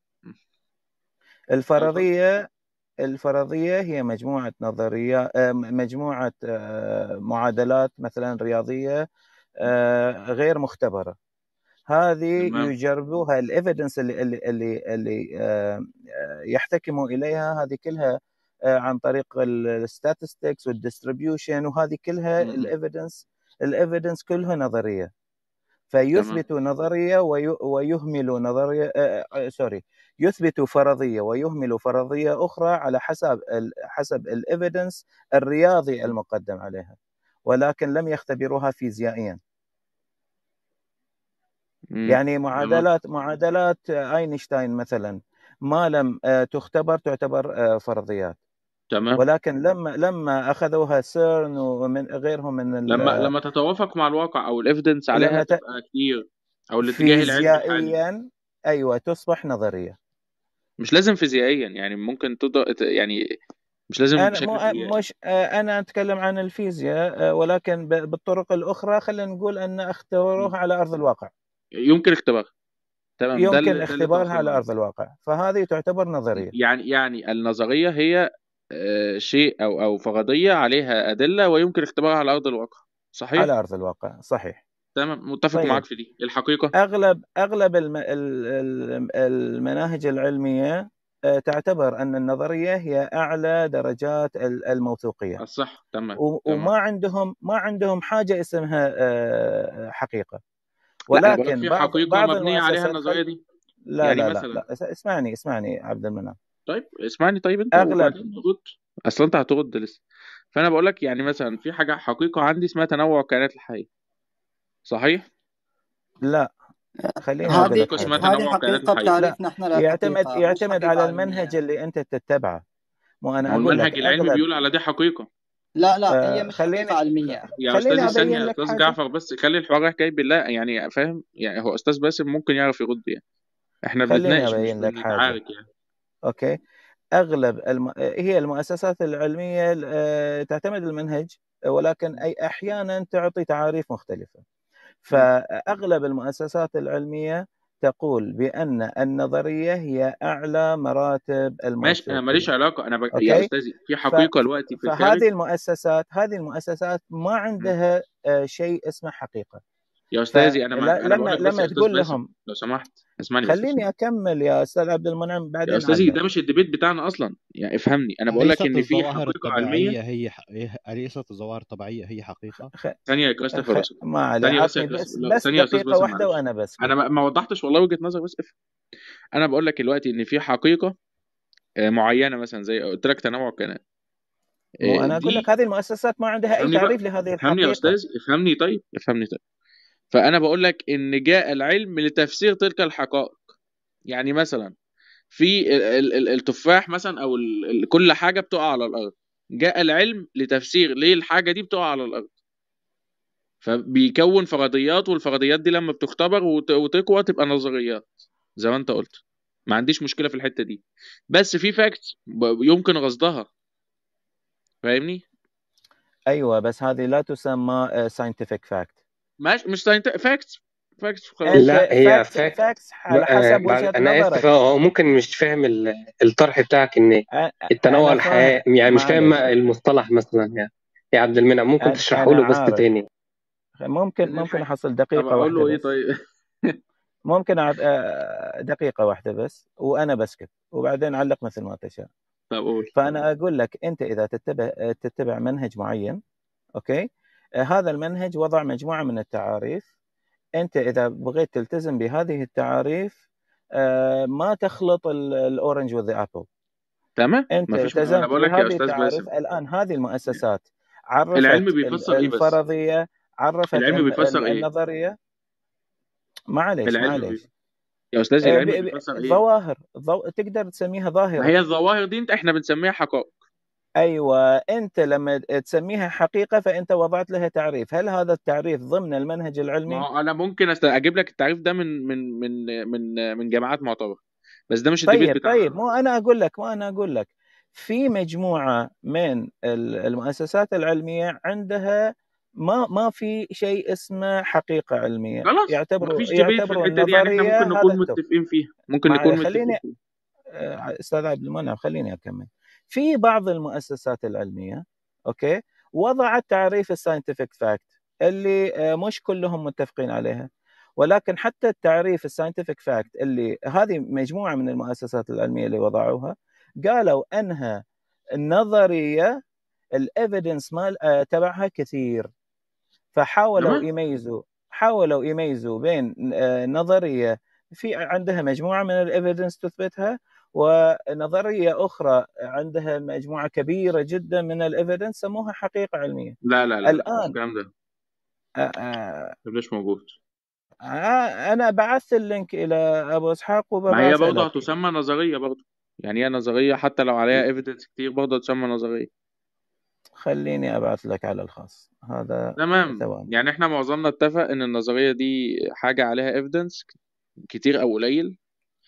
S2: اتفضل.
S5: الفرضيه هي مجموعه نظريه، مجموعه معادلات مثلا رياضيه غير مختبره. هذه
S2: تمام.
S5: يجربوها الايفيدنس اللي يحتكموا اليها، هذه كلها عن طريق الستاتستكس والديستريبيوشن، وهذه كلها الايفيدنس كلها نظريه.
S2: تمام.
S5: فيثبتوا نظريه ويهملوا نظريه، سوري، يثبتوا فرضيه ويهملوا فرضيه اخرى على حسب الايفيدنس الرياضي المقدم عليها، ولكن لم يختبروها فيزيائيا. يعني
S2: تمام.
S5: معادلات اينشتاين مثلا ما لم تختبر تعتبر فرضيات،
S2: تمام.
S5: ولكن لما اخذوها سيرن ومن غيرهم من
S2: لما تتوافق مع الواقع او الايفيدنس عليها
S5: لما
S2: تبقى كتير، او الاتجاه العلمي الحالي.
S5: فيزيائيا ايوه تصبح نظريه.
S2: مش لازم فيزيائيا، يعني ممكن يعني مش لازم
S5: انا
S2: بشكل فيزيائي.
S5: مش انا اتكلم عن الفيزياء، ولكن بالطرق الاخرى خلينا نقول ان اختبروها على ارض الواقع.
S2: يمكن اختبارها. تمام. ده
S5: يمكن
S2: اللي
S5: اختبارها
S2: تواصلنا
S5: على
S2: عليه.
S5: ارض الواقع، فهذه تعتبر نظريه.
S2: يعني النظريه هي شيء او فرضيه عليها ادله ويمكن اختبارها على ارض الواقع. صحيح.
S5: على ارض الواقع صحيح.
S2: تمام، متفق
S5: طيب،
S2: معاك في دي. الحقيقه
S5: اغلب المناهج العلميه تعتبر ان النظريه هي اعلى درجات الموثوقيه،
S2: الصح. تمام.
S5: وما عندهم حاجه اسمها حقيقه.
S2: لا، انا بقول لك
S5: ولكن
S2: في حقيقه
S5: بعض
S2: مبنيه عليها
S5: المؤسسات
S2: النظريه دي.
S5: لا
S2: يعني
S5: لا لا
S2: مثلا.
S5: لا، اسمعني عبد المنعم.
S2: طيب اسمعني. طيب انت
S5: اغلب
S2: وبعدين ترد. اصل انت هترد لسه. فانا بقول لك يعني مثلا في حاجه حقيقه عندي اسمها تنوع الكائنات الحيه. صحيح.
S5: لا، خليني اقول
S15: هذه
S5: لك
S2: حقيقه اسمها
S5: حاجه.
S15: هذه
S2: تنوع الكائنات
S15: حقيقة
S2: الحيه.
S5: لا،
S15: بتعريفنا احنا للحقيقة، مش
S5: يعتمد
S15: حقيقة
S5: على
S15: علمية.
S5: المنهج اللي انت تتبعه. مو
S2: ما
S5: انا
S2: هو
S5: اقول
S2: المنهج
S5: لك
S2: العلمي
S5: اغلب
S2: بيقول على دي حقيقه.
S15: لا هي مش حقيقة
S5: خليني
S15: علمية.
S2: يا استاذي ثانيه،
S5: ابين
S2: يا
S5: لك
S2: استاذ
S5: حاجه.
S2: جعفر، بس خلي الحوار حكايه بالله، يعني فاهم؟ يعني هو استاذ باسم ممكن يعرف يرد يعني. احنا
S5: خليني
S2: بنتناقش مش
S5: ابين لك حاجه.
S2: بنتعارك يعني.
S5: اوكي. اغلب هي المؤسسات العلميه تعتمد المنهج، ولكن احيانا تعطي تعاريف مختلفه. فاغلب المؤسسات العلميه تقول بان النظريه هي اعلى مراتب
S2: ماشي، انا ماليش
S5: الموثوقيه.
S2: علاقه. يا
S5: اوكي.
S2: استاذي في حقيقه دلوقتي في الخارج.
S5: هذه المؤسسات ما عندها شيء اسمه حقيقه.
S2: يا استاذي انا بقول لك بس
S5: لما
S2: يا استاذ
S5: تقول
S2: باسم
S5: لهم،
S2: لو سمحت اسمعني بس.
S5: خليني اكمل يا استاذ عبد المنعم
S2: يا
S5: بعدين
S2: استاذي
S5: علق.
S2: ده مش الديبيت بتاعنا اصلا، يعني افهمني. انا بقول لك
S12: أليست
S2: ان في
S12: الظواهر
S2: حقيقه علميه.
S12: الطبيعية أليست الظواهر الطبيعية هي حقيقة؟
S2: ثانيه يا كريستوفر بس.
S5: ما عليه،
S2: ثانيه بس يا
S5: عطني
S2: كريستوفر،
S5: بس
S2: ثانيه يا استاذ
S5: دقيقة
S2: باسم،
S5: واحدة
S2: معلش.
S5: وأنا بسكت.
S2: انا ما وضحتش والله وجهه نظر، بس افهم. انا بقول لك دلوقتي ان في حقيقه معينه، مثلا زي قلت لك تنوع الكائنات.
S5: مو أنا أقول لك
S2: دي
S5: هذه المؤسسات ما عندها أي
S2: افهمني بقى.
S5: تعريف لهذه
S2: افهمني يا
S5: الحقيقة.
S2: استاذ، افهمني طيب. فانا بقول لك ان جاء العلم لتفسير تلك الحقائق. يعني مثلا في التفاح مثلا، او كل حاجه بتقع على الارض. جاء العلم لتفسير ليه الحاجه دي بتقع على الارض. فبيكون فرضيات، والفرضيات دي لما بتختبر وتقوى تبقى نظريات زي ما انت قلت. ما عنديش مشكله في الحته دي، بس في فاكتس يمكن رصدها. فاهمني؟
S5: أيوة، بس هذه لا تسمى scientific fact.
S2: مش فاكتس خلاص.
S5: أنت
S8: لا، هي
S5: فاكتس على حسب وجهة
S8: انا اسف،
S5: نظرك.
S8: هو ممكن مش فاهم الطرح بتاعك ان التنوع
S5: أنا فاهم،
S8: الحياة، يعني مش فاهم
S5: معلش.
S8: المصطلح مثلا يعني. يا عبد المنعم ممكن تشرحه
S5: أنا
S8: له بس
S5: عارف.
S8: تاني؟
S5: ممكن أحصل
S2: طب
S5: دقيقة
S2: اقول
S5: واحدة
S2: له ايه
S5: بس.
S2: طيب؟
S5: ممكن دقيقة واحدة بس وأنا بسكت، وبعدين علق مثل ما تشاء.
S2: طب قول.
S5: فأنا أقول لك أنت إذا تتبع منهج معين، أوكي، هذا المنهج وضع مجموعة من التعاريف. أنت إذا بغيت تلتزم بهذه التعاريف ما تخلط الأورنج والأبل.
S2: تمام،
S5: أنت
S2: انا
S5: التزمت
S2: بقول لك يا
S5: بهذه
S2: استاذ
S5: التعاريف.
S2: باسم،
S5: الآن هذه المؤسسات
S2: العلم
S5: عرفت
S2: بيفسر ايه بس؟
S5: الفرضية، عرفت
S2: العلم بيفسر ايه؟
S5: النظرية. معليش
S2: يا استاذي العلم بيفسر ايه؟
S5: ظواهر تقدر تسميها
S2: ما
S5: ظاهرة.
S2: هي الظواهر دي احنا بنسميها حقائق.
S5: أيوة، أنت لما تسميها حقيقة فأنت وضعت لها تعريف. هل هذا التعريف ضمن المنهج
S2: ما
S5: العلمي؟
S2: هو انا ممكن اجيب لك التعريف ده من جامعات معتبرة، بس ده مش الديبيت
S5: طيب
S2: بتاعنا.
S5: مو أنا أقول لك في مجموعة من المؤسسات العلمية عندها ما في شيء اسمه حقيقة علمية،
S2: خلاص
S5: يعتبروا
S2: مفيش ديبيت في الحته دي، يعني احنا
S5: النظرية
S2: ممكن
S5: هذا
S2: نكون
S5: التوب.
S2: متفقين فيها، ممكن نكون متفقين
S5: خليني
S2: فيها.
S5: استاذ عبد المنعم خليني اكمل. في بعض المؤسسات العلميه اوكي وضعت تعريف الساينتفك فاكت اللي مش كلهم متفقين عليها، ولكن حتى التعريف الساينتفك فاكت اللي هذه مجموعه من المؤسسات العلميه اللي وضعوها قالوا انها النظريه الايفيدنس مال تبعها كثير، فحاولوا يميزوا بين نظريه في عندها مجموعه من الايفيدنس تثبتها، ونظريه اخرى عندها مجموعه كبيره جدا من الايفيدنس سموها حقيقه علميه.
S2: لا لا لا مش
S5: الان
S2: الكلام ده ليش موجود.
S5: انا بعثت اللينك الى ابو اسحاق
S2: ما هي
S5: وببعثها
S2: برضه
S5: لك.
S2: هتسمى نظريه برضه، يعني هي نظريه حتى لو عليها ايفيدنس كتير برضه هتسمى نظريه.
S5: خليني ابعث لك على الخاص هذا.
S2: تمام،
S5: ثواني.
S2: يعني احنا معظمنا اتفق ان النظريه دي حاجه عليها ايفيدنس كتير او قليل،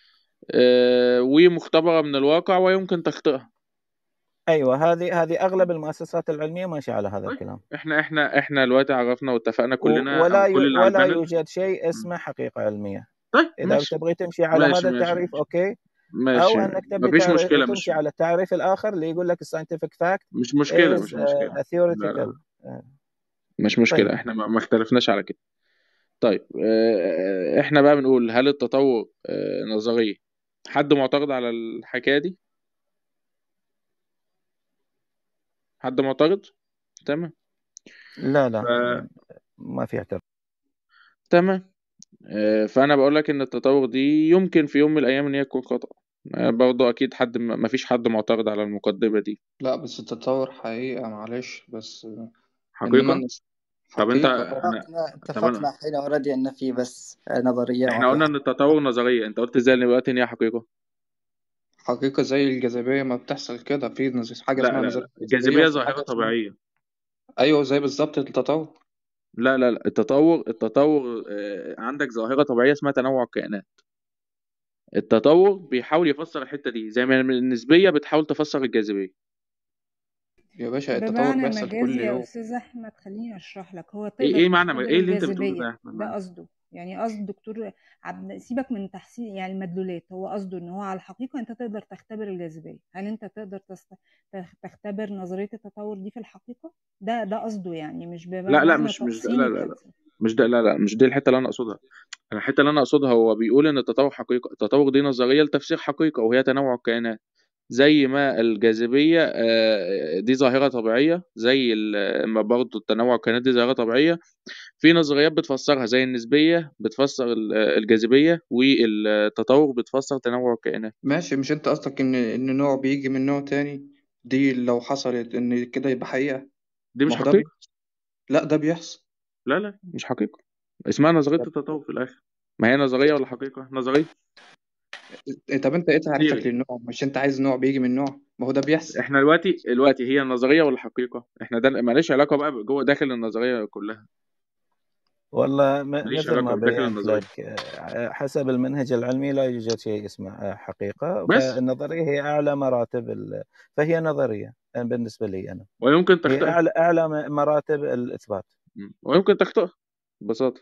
S2: ومختبره من الواقع ويمكن تخطئها.
S5: ايوه هذه اغلب المؤسسات العلميه ماشيه على هذا الكلام.
S2: احنا دلوقتي عرفنا واتفقنا كلنا
S5: ولا
S2: او كل اللي على
S5: ولا
S2: البانل.
S5: يوجد شيء اسمه حقيقه علميه.
S2: طيب
S5: اذا
S2: ماشي
S5: تبغي تمشي على
S2: ماشي
S5: هذا
S2: ماشي
S5: التعريف اوكي،
S2: ماشي
S5: او انك تبي
S2: مفيش مشكله،
S5: تمشي على التعريف الاخر اللي يقول لك الساينتفك فاكت
S2: مش مشكله
S5: is
S2: مش مشكله
S5: a
S2: لا
S5: theoretical.
S2: لا مش مشكله.
S5: طيب
S2: احنا ما اختلفناش على كده. طيب احنا بقى بنقول هل التطور نظري؟ حد معترض على الحكايه دي؟ حد معترض؟ تمام.
S5: لا
S2: ف...
S5: ما في اعتراض.
S2: تمام. فانا بقول لك ان التطور دي يمكن في يوم من الايام ان هي تكون خطأ. برضه اكيد حد ما فيش حد معترض على المقدمه دي.
S9: لا بس التطور حقيقة معلش بس إنما
S2: حقيقه. طب انت
S9: حقيقة
S2: طب
S15: اتفقنا حين أوريدي أن في بس نظرية
S2: احنا
S15: ما في
S2: قلنا ان التطور نظريه، انت قلت ازاي دلوقتي ان هي حقيقه؟
S9: حقيقة زي الجاذبية ما بتحصل كده، في حاجة
S2: لا
S9: اسمها
S2: لا
S9: نظرية
S2: لا
S9: الجاذبية
S2: الجاذبيه
S9: وفي
S2: ظاهره
S9: حاجة اسمها
S2: طبيعيه.
S9: أيوه زي بالظبط التطور.
S2: لا لا لا التطور عندك ظاهره طبيعيه اسمها تنوع الكائنات. التطور بيحاول يفسر الحته دي زي ما النسبيه بتحاول تفسر الجاذبيه.
S9: يا باشا التطور
S10: بمعنى
S9: بيحصل كل
S10: مجازي يا
S9: يوم.
S10: أستاذ أحمد، خليني أشرح لك. هو
S2: ايه
S10: تقدر
S2: معنى
S10: تختبر
S2: ايه اللي انت بتقوله ده يا
S10: الجاذبية،
S2: احمد؟
S10: ده قصده. يعني قصد دكتور سيبك من تحسين يعني المدلولات. هو قصده إن هو على الحقيقة أنت تقدر تختبر الجاذبية. هل أنت تقدر تختبر نظرية التطور دي في الحقيقة؟ ده قصده، يعني مش
S2: لا لا
S10: بمعنى
S2: مش ده
S10: تقسيم
S2: لا لا لا
S10: الفلسفة.
S2: مش ده لا لا مش دي الحته اللي انا اقصدها. الحته اللي انا اقصدها هو بيقول ان التطور حقيقه. التطور دي نظريه لتفسير حقيقه وهي تنوع الكائنات، زي ما الجاذبيه دي ظاهره طبيعيه، زي ما برضه التنوع الكائنات دي ظاهره طبيعيه. في نظريات بتفسرها زي النسبيه بتفسر الجاذبيه، والتطور بتفسر تنوع الكائنات.
S9: ماشي، مش أنت قصدك إن نوع بيجي من نوع تاني، دي لو حصلت إن كده يبقى حقيقة؟
S2: دي مش
S9: ما هو ده
S2: حقيقه.
S9: لا ده بيحصل.
S2: لا لا مش حقيقه، اسمها نظريه التطور في الاخر. ما هي نظريه ولا حقيقه؟ نظريه.
S9: طب أنت إيه تعريفك
S2: ثيوري.
S9: للنوع؟ مش أنت عايز نوع بيجي من نوع؟ ما هو ده بيحصل.
S2: احنا دلوقتي هي نظريه ولا حقيقه؟ احنا ده ماليش علاقه بقى جوه داخل النظريه كلها.
S5: والله
S2: ماليش
S5: مثل ما
S2: علاقه بداخل
S5: بينت
S2: النظريه.
S5: لك حسب المنهج العلمي لا يوجد شيء اسمه حقيقة،
S2: بس
S5: فالنظرية هي أعلى مراتب فهي نظرية بالنسبة لي أنا،
S2: ويمكن
S5: هي
S2: تخطئها.
S5: أعلى مراتب الإثبات.
S2: ويمكن تخطئها ببساطه.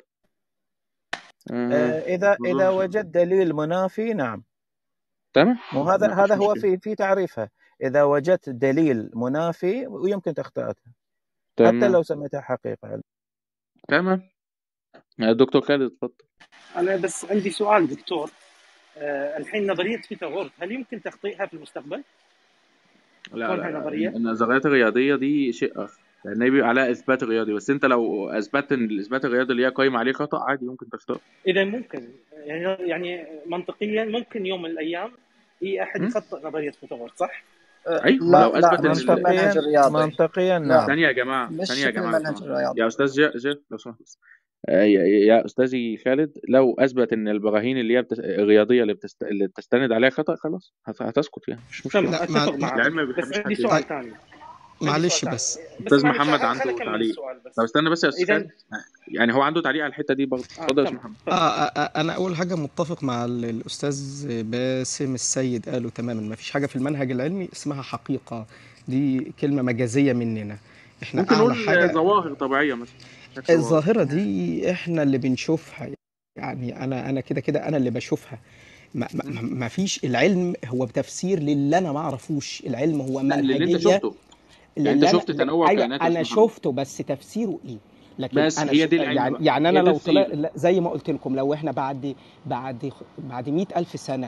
S5: إذا وجد دليل منافي نعم.
S2: تمام.
S5: وهذا هو في تعريفها. إذا وجدت دليل منافي ويمكن تخطئتها حتى لو سميتها حقيقة.
S2: تمام. دكتور خالد اتفضل.
S17: أنا بس عندي سؤال دكتور. الحين نظرية فيثاغورس هل يمكن تخطيئها في المستقبل؟
S2: لا النظريات الرياضية دي شيء آخر، لأن بيبقى عليها إثبات رياضي. بس أنت لو أثبتت إن الإثبات الرياضي اللي هي قايمة عليه خطأ عادي ممكن تخطئ.
S17: إذا ممكن يعني منطقيا ممكن يوم من الأيام أي أحد يخطئ نظرية فيثاغورس صح؟
S2: أيوة
S15: لا
S2: لو أثبت
S15: لا مش في المنهج الرياضي.
S5: منطقيا
S15: لا
S5: نعم.
S2: ثانية يا جماعة
S15: مش
S2: ثانية يا
S15: في
S2: جماعة
S15: المنهج الرياضي.
S2: يا أستاذ جي لو سمحت بس. يا أستاذي خالد، لو أثبت إن البراهين اللي هي الرياضية اللي بتستند عليها خطأ خلاص هتسقط، يعني مش مشكلة.
S17: اتفق معك.
S2: العلم ما
S17: بس
S2: بيحبش
S17: عندي
S2: حد
S17: سؤال ثاني. عندي
S18: معلش
S17: سؤال
S18: بس
S17: ثاني
S2: استاذ
S17: معلش
S2: محمد
S17: خليني
S2: عنده
S17: اكمل
S2: تعليق.
S17: السؤال
S2: طب
S17: بس
S2: استنى بس يا استاذ
S17: اذا
S2: خالد، يعني هو عنده تعليق على الحته دي برضه. اتفضل يا استاذ
S17: تمام
S2: محمد.
S18: انا اول حاجه متفق مع الاستاذ باسم السيد قاله تماما. ما فيش حاجه في المنهج العلمي اسمها حقيقه، دي كلمه مجازيه مننا. احنا
S2: ممكن
S18: اعلى
S2: نقول
S18: حاجه
S2: ظواهر طبيعيه مثلا، شكل ظواهر.
S18: الظاهره دي احنا اللي بنشوفها، يعني انا كده انا اللي بشوفها. ما فيش، العلم هو بتفسير للي انا ما اعرفوش، العلم هو
S2: لا، للي انت
S18: منهجيه
S2: شفته، يعني انت شفت تنوع
S18: ايوه
S2: كائنات يا
S18: انا
S2: استاذ محمد،
S18: شفته، بس تفسيره ايه؟ لكن
S2: بس
S18: انا
S2: هي دي العلم بقى،
S18: يعني
S2: هي
S18: انا
S2: دي
S18: لو طلع
S2: الثيوري.
S18: زي ما قلت لكم، لو احنا بعد 100,000 سنه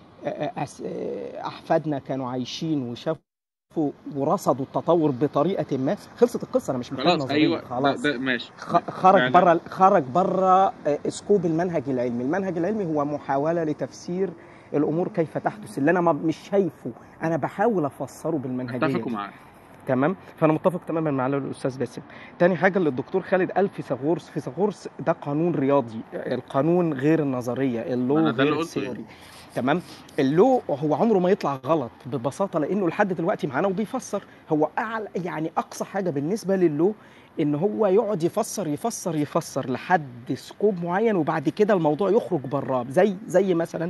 S18: احفادنا كانوا عايشين وشافوا ورصدوا التطور بطريقه ما، خلصت القصه، انا مش محتاج
S2: خلاص
S18: نظريه
S2: ايوه،
S18: خلاص.
S2: ده ماشي
S18: خرج
S2: فعلا.
S18: بره سكوب المنهج العلمي. المنهج العلمي هو محاوله لتفسير الامور كيف تحدث، اللي انا مش شايفه انا بحاول افسره بالمنهجيه
S2: اتفقوا
S18: دي.
S2: معاك.
S18: تمام، فانا متفق تماما مع الاستاذ باسم. تاني حاجه اللي الدكتور خالد قال فيثاغورس، فيثاغورس ده قانون رياضي، القانون غير النظريه،
S2: ما
S18: اللو
S2: انا ده اللي
S18: غير
S2: قلته يعني.
S18: الثيوري. تمام، اللو هو عمره ما يطلع غلط ببساطه، لانه لحد دلوقتي معانا وبيفسر. هو اعلى يعني اقصى حاجه بالنسبه للو ان هو يقعد يفسر لحد سكوب معين، وبعد كده الموضوع يخرج براه، زي مثلا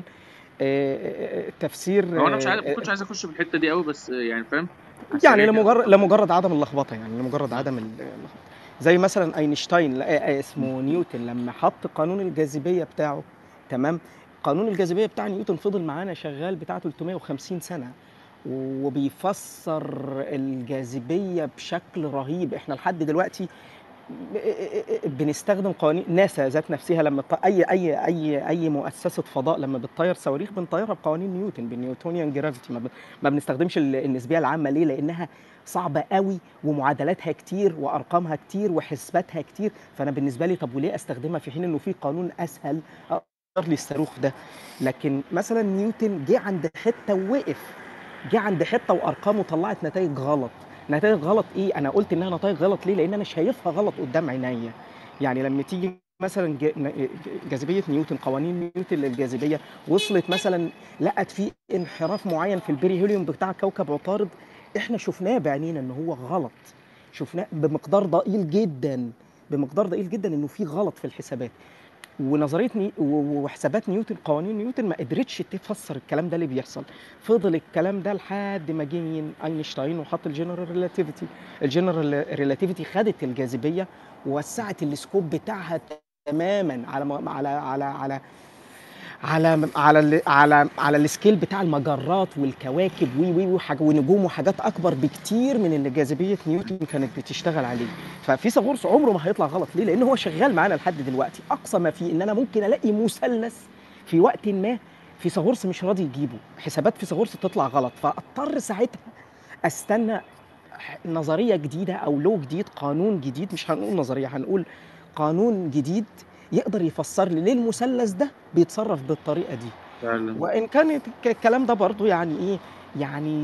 S18: تفسير
S2: هو انا مش عارف، ما كنتش عايز اخش في الحته دي قوي، بس يعني فاهم، على
S18: يعني
S2: السريع كده بالظبط.
S18: لمجرد عدم اللخبطه، يعني لمجرد عدم اللخبطه. زي مثلا اينشتاين، اسمه نيوتن، لما حط قانون الجاذبيه بتاعه. تمام، قانون الجاذبيه بتاع نيوتن فضل معانا شغال بتاع 350 سنه، وبيفسر الجاذبيه بشكل رهيب. احنا لحد دلوقتي بنستخدم قوانين ناسا ذات نفسها، لما اي مؤسسه فضاء لما بتطير صواريخ بنطيرها بقوانين نيوتن، بالنيوتونيان جرافيتي. ما بنستخدمش النسبيه العامه. ليه؟ لانها صعبه قوي، ومعادلاتها كتير، وارقامها كتير، وحسباتها كتير. فانا بالنسبه لي طب وليه استخدمها في حين انه في قانون اسهل اقدر لي الصاروخ ده؟ لكن مثلا نيوتن جه عند حته ووقف، جه عند حته وارقامه طلعت نتائج غلط. نتائج غلط ايه؟ انا قلت انها نتائج غلط ليه؟ لان انا شايفها غلط قدام عينيا. يعني لما تيجي مثلا جاذبيه نيوتن، قوانين نيوتن للجاذبيه وصلت مثلا لقت في انحراف معين في البيري هيليوم بتاع كوكب عطارد، احنا شفناه بعينينا ان هو غلط، شفناه بمقدار ضئيل جدا، انه في غلط في الحسابات. ونظريه وحسابات نيوتن، قوانين نيوتن ما قدرتش تفسر الكلام ده اللي بيحصل. فضل الكلام ده لحد ما جه اينشتاين وحط الجنرال ريلاتيفيتي. الجنرال ريلاتيفيتي خدت الجاذبيه ووسعت السكوب بتاعها تماما على السكيل بتاع المجرات والكواكب ونجوم وحاجات اكبر بكتير من اللي جاذبيه نيوتن كانت بتشتغل عليه. ففيثاغورس عمره ما هيطلع غلط. ليه؟ لان هو شغال معانا لحد دلوقتي. اقصى ما فيه ان انا ممكن الاقي مثلث في وقت ما فيثاغورس مش راضي يجيبه، حسابات فيثاغورس تطلع غلط، فاضطر ساعتها استنى نظريه جديده او لو جديد، قانون جديد، مش هنقول نظريه، هنقول قانون جديد يقدر يفسر لي ليه المثلث ده بيتصرف بالطريقه دي.
S2: فعلا.
S18: وان كان الكلام ده برضو يعني ايه، يعني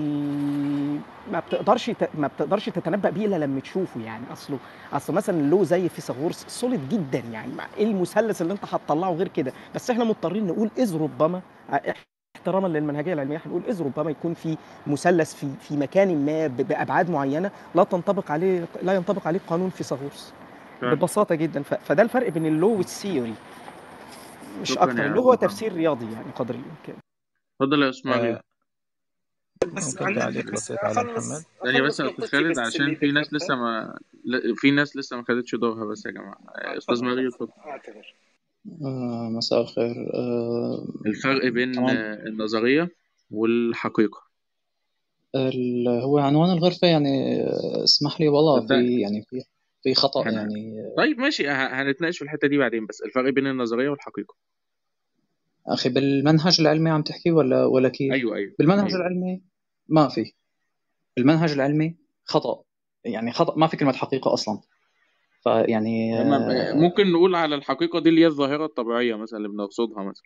S18: ما بتقدرش تتنبأ بيه الا لما تشوفه. يعني اصله مثلا له زي فيثاغورس سوليد جدا، يعني ايه المثلث اللي انت هتطلعه غير كده؟ بس احنا مضطرين نقول اذ ربما، احتراما للمنهجيه العلميه، هنقول اذ ربما يكون في مثلث في مكان ما بابعاد معينه لا ينطبق عليه قانون فيثاغورس ببساطه جدا. فده الفرق بين اللو والثيوري، مش
S2: شكرا
S18: اكتر.
S2: يا
S18: اللي هو
S2: محمد.
S18: تفسير رياضي يعني قدر الامكان.
S2: اتفضل يا استاذ ماريو.
S17: بس
S5: ممكن تعليق بسيط على محمد؟
S2: ثانية بس يا
S17: اخلص
S2: استاذ
S17: نقطتي
S2: خالد،
S17: بس اللي
S2: عشان في ناس لسه
S17: ذكرتها.
S2: ما في ناس لسه ما خدتش دورها، بس يا جماعة. استاذ ماريو اتفضل.
S17: اعتذر.
S9: مساء الخير.
S2: الفرق بين
S9: طبعا
S2: النظرية والحقيقة.
S9: هو عنوان الغرفة يعني اسمح لي والله
S2: صدقني
S9: في خطأ يعني.
S2: طيب ماشي، هنتناقش في الحتة دي بعدين. بس الفرق بين النظرية والحقيقة.
S9: أخي بالمنهج العلمي عم تحكي ولا كيف؟
S2: أيوه
S9: بالمنهج العلمي ما في. بالمنهج العلمي خطأ، يعني خطأ، ما في كلمة حقيقة أصلا. فيعني
S2: تمام، ممكن نقول على الحقيقة دي اللي هي الظاهرة الطبيعية مثلا اللي بنقصدها مثلا.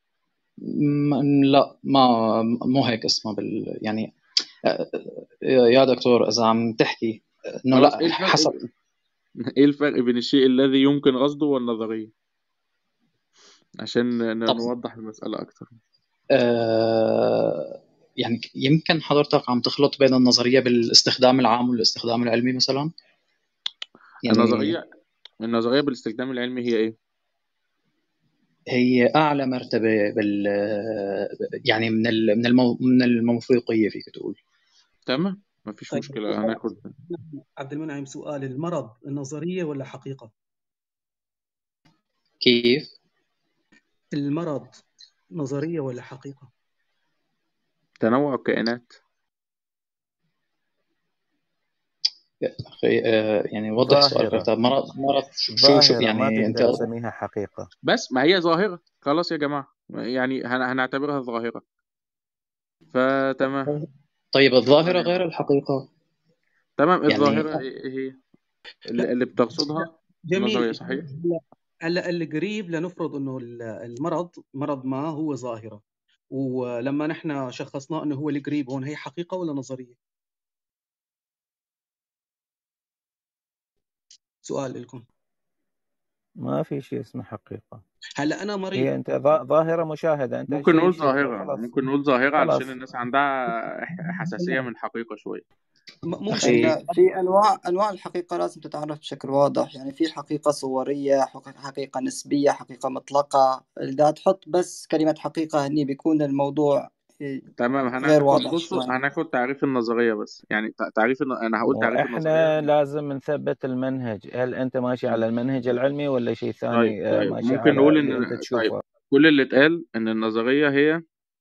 S9: لا، مو هيك اسمها يعني يا دكتور إذا عم تحكي إنه
S2: خلاص،
S9: لا حسب.
S2: ايه الفرق بين الشيء الذي يمكن قصده والنظرية، عشان
S9: طب
S2: نوضح المسألة أكتر.
S9: يعني يمكن حضرتك عم تخلط بين النظرية بالاستخدام العام والاستخدام العلمي مثلا، يعني
S2: النظرية بالاستخدام العلمي هي ايه؟
S9: هي أعلى مرتبة يعني من الموثوقية فيك تقول.
S2: تمام، مفيش
S16: طيب
S2: مشكلة، هناخد.
S16: عبد المنعم، سؤال: المرض نظرية ولا حقيقة؟
S9: كيف؟
S16: المرض نظرية ولا حقيقة؟
S2: تنوع الكائنات.
S9: أخي يعني وضح السؤال.
S5: ظاهرة
S9: طب مرض شو
S5: ظاهرة ما
S9: يعني أنت
S5: تقدر تسميها حقيقة.
S2: بس ما هي ظاهرة، خلاص يا جماعة، يعني هنعتبرها ظاهرة، فتمام.
S9: طيب الظاهرة غير الحقيقة
S2: تمام،
S9: يعني.
S2: الظاهرة هي اللي بتقصدها النظرية،
S16: جميل.
S2: صحيح؟
S16: هلا القريب لنفرض انه مرض ما هو ظاهرة، ولما نحن شخصناه انه هو القريب، هون هي حقيقة ولا نظرية؟ سؤال لكم.
S5: ما في شيء اسمه حقيقة.
S16: هلا انا مريض،
S5: هي أنت ظاهرة مشاهدة، أنت
S2: ممكن نقول
S5: شفتها
S2: ظاهرة،
S5: خلاص.
S2: ممكن نقول ظاهرة علشان
S5: خلاص
S2: الناس عندها حساسية من الحقيقة شوية.
S16: ممكن
S15: لأن في أنواع الحقيقة لازم تتعرف بشكل واضح. يعني في حقيقة صورية، حقيقة نسبية، حقيقة مطلقة. إذا تحط بس كلمة حقيقة هني بيكون الموضوع
S2: تمام،
S15: غير واضح
S2: بصوا
S15: شوي.
S2: هناخد تعريف النظرية بس، يعني أنا هقول تعريف النظرية.
S5: وإحنا لازم نثبت المنهج. هل أنت ماشي على المنهج العلمي ولا شيء ثاني
S2: طيب
S5: ماشي
S2: ممكن
S5: على
S2: نقول
S5: اللي أنت
S2: طيب
S5: تشوفه؟
S2: كل اللي اتقال إن النظرية هي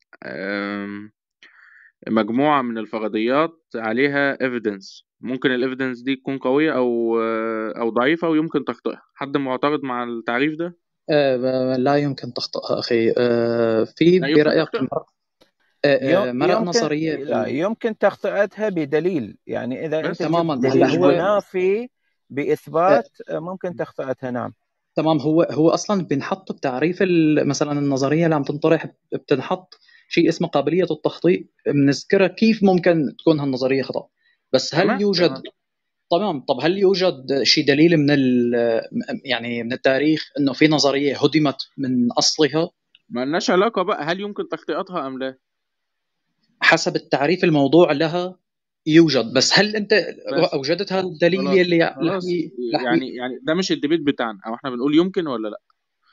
S2: مجموعة من الفرضيات عليها evidence، ممكن الايفيدنس دي تكون قوية أو ضعيفة، ويمكن تخطئها. حد معترض مع التعريف ده؟
S9: لا يمكن تخطئها أخي. في
S2: لا يمكن
S9: برأيك
S2: تخطئها.
S9: مرأة
S5: يمكن
S9: نظرية
S5: لا يمكن تخطئتها بدليل. يعني إذا أنت جبت
S9: تماما. هلا
S5: دليل
S9: هو
S5: منافي بإثبات ممكن تخطئتها. نعم
S9: تمام. هو اصلا بنحط بتعريف مثلا النظريه اللي عم تنطرح، بتنحط شيء اسمه قابليه التخطيء، بنذكرها كيف ممكن تكون هالنظريه خطا. بس هل يوجد تمام. طب هل يوجد شيء دليل يعني من التاريخ انه في نظريه هدمت من اصلها؟
S2: ما لناش علاقة بقى هل يمكن تخطئتها أم لا.
S9: حسب التعريف الموضوع لها يوجد، بس هل انت
S2: بس
S9: اوجدت هذا الدليل اللي
S2: خلاص يعني ده مش الديبيت بتاعنا، او احنا بنقول يمكن ولا لا.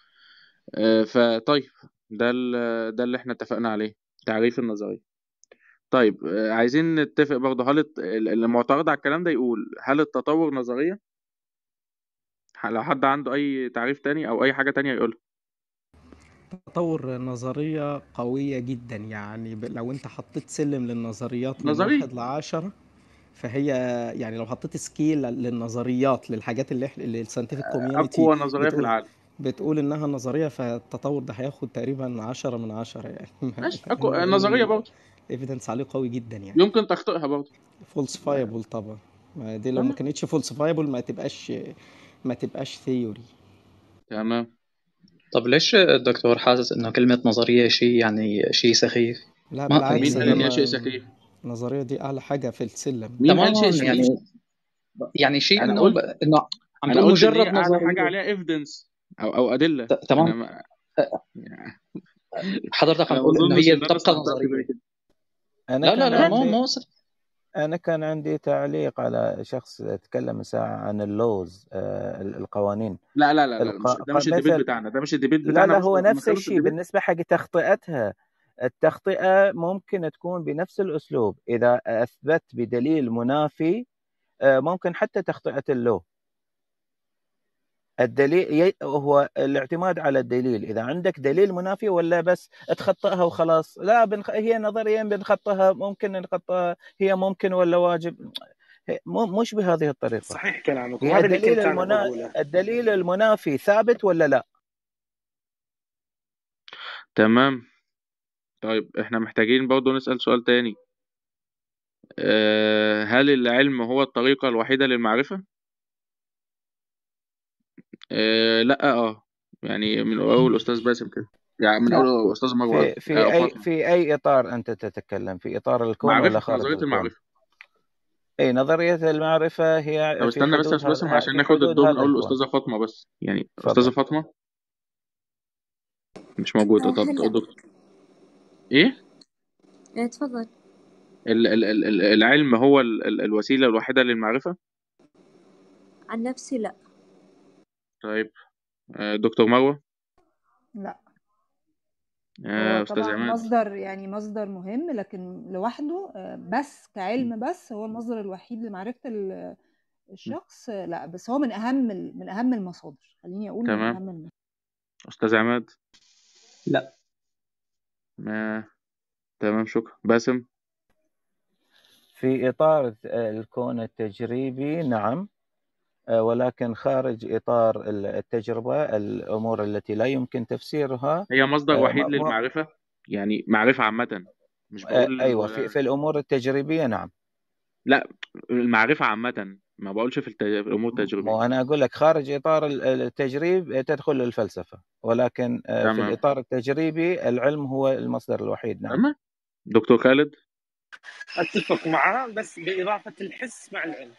S2: فطيب ده اللي احنا اتفقنا عليه، تعريف النظرية. طيب عايزين نتفق برضه، هل اللي معترض على الكلام ده يقول هل التطور نظرية؟ لو حد عنده أي تعريف تاني أو أي حاجة تانية يقولها.
S18: تطور نظرية قوية جدا. يعني لو انت حطيت سلم للنظريات من
S2: نظري
S18: 1 ل10، فهي يعني لو حطيت سكيل للنظريات، للحاجات اللي الساينتفك كوميونتي
S2: أقوى نظرية في العالم.
S18: بتقول انها نظرية، فالتطور ده هياخد تقريبا 10 من 10 يعني.
S2: ماشي، أقوى نظرية برضه
S18: الايفيدنس عليه قوي جدا يعني.
S2: يمكن تخطئها برضه.
S18: فولسفايبل طبعا. دي لو ما كانتش فولسفايبل ما تبقاش ثيوري.
S2: تمام.
S9: طب ليش الدكتور حاسس انه كلمة نظرية شيء سخيف؟
S18: لا بالعكس،
S2: مين قال ان هي شيء سخيف؟
S18: النظرية دي اعلى حاجة في السلم.
S2: مين قال شيء سخيف؟
S9: يعني شيء
S2: انا
S9: انه
S2: قلت
S9: عم
S2: انا
S9: تقول
S2: قلت ان
S9: مجرد
S2: هي اعلى
S9: نظرية.
S2: حاجة عليها ايفيدنس او ادلة.
S9: تمام. حضرتك عم تقول انه هي تبقى نظرية. لا مو
S5: أنا كان عندي تعليق على شخص تكلم ساعة عن اللوز القوانين.
S2: لا ده مش الديبيت بتاعنا، ده مش الديبيت بتاعنا.
S5: لا هو نفس الشيء بالنسبة حق تخطئتها. التخطئة ممكن تكون بنفس الأسلوب. إذا أثبت بدليل منافي ممكن حتى تخطئة اللو. الدليل هو الاعتماد على الدليل. إذا عندك دليل منافي ولا بس تخطئها وخلاص. لا هي نظريا بنخطئها، ممكن نخطئها، هي ممكن ولا واجب. مش بهذه الطريقة.
S17: صحيح كلامك،
S5: هي
S17: وهذا اللي كنت أنا بقوله.
S5: الدليل المنافي ثابت ولا لا؟
S2: تمام. طيب احنا محتاجين برضه نسأل سؤال تاني. هل العلم هو الطريقة الوحيدة للمعرفة؟ لا يعني من أول أستاذ باسم كده، يعني من أول أستاذ مروة
S5: في أي إطار أنت تتكلم؟ في إطار الكون ولا
S2: معرفة،
S5: خارج
S2: نظرية
S5: الكون؟
S2: المعرفة.
S5: أي نظرية المعرفة هي
S2: طب استنى بس يا أستاذ باسم عشان ناخد الدور من أول الأستاذة فاطمة بس، يعني أستاذة فاطمة مش موجودة. طب دكتور إيه؟
S14: تفضل.
S2: العلم هو الوسيلة الوحيدة للمعرفة؟
S14: عن نفسي لا.
S2: طيب دكتور مروة.
S10: لا، هو
S2: أستاذ
S10: طبعا
S2: عماد.
S10: مصدر، يعني مصدر مهم، لكن لوحده بس كعلم بس هو المصدر الوحيد لمعرفة الشخص لا، بس هو من أهم المصادر، خليني أقول من
S2: تمام.
S10: أهم المصادر.
S2: أستاذ عماد.
S8: لا.
S2: تمام، شكرا. باسم.
S5: في إطار الكون التجريبي نعم، ولكن خارج إطار التجربة الأمور التي لا يمكن تفسيرها
S2: هي مصدر وحيد للمعرفة، يعني معرفة عامة، مش بقول
S5: أيوة في الأمور التجريبية نعم.
S2: لا، المعرفة عامة، ما بقولش في الأمور التجريبية.
S5: وأنا أقول لك خارج إطار التجريب تدخل الفلسفة، ولكن في
S2: تمام.
S5: الإطار التجريبي العلم هو المصدر الوحيد نعم.
S2: تمام. دكتور خالد.
S17: اتفق معاه بس باضافه الحس مع العلم.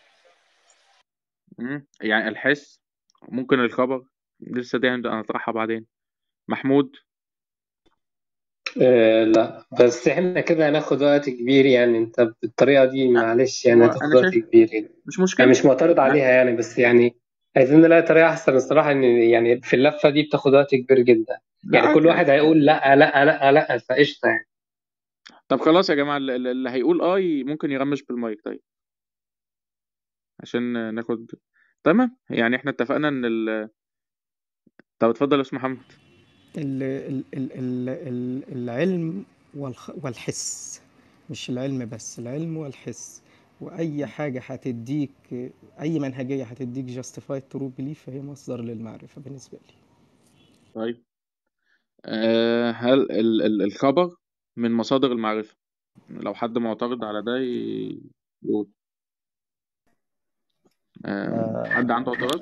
S2: يعني الحس، ممكن الخبر، لسه دي هنطرحها بعدين. محمود.
S8: لا، بس احنا كده هناخد وقت كبير، يعني انت بالطريقة دي معلش يعني
S2: هو
S8: هتاخد
S2: أنا
S8: وقت
S2: شايف
S8: كبير يعني.
S2: مش
S8: انا
S2: مشكلة.
S8: مش معترض
S2: لا.
S8: عليها يعني، بس يعني عايزين نلاقي طريقة احسن الصراحة، ان يعني في اللفة دي بتاخد وقت كبير جدا،
S2: لا
S8: يعني كل
S2: عادي
S8: واحد
S2: عادي.
S8: هيقول لا لا لا لا فقشطة يعني.
S2: طب خلاص يا جماعة، اللي هيقول ممكن يغمش بالمايك طيب، عشان ناخد. تمام، يعني احنا اتفقنا ان طب اتفضل يا استاذ محمد.
S18: العلم والحس، مش العلم بس، العلم والحس، وأي حاجة هتديك، أي منهجية هتديك justified true belief فهي مصدر للمعرفة بالنسبة لي.
S2: طيب هل الخبر من مصادر المعرفة؟ لو حد معترض على ده يقول. حد عنده اعتراض؟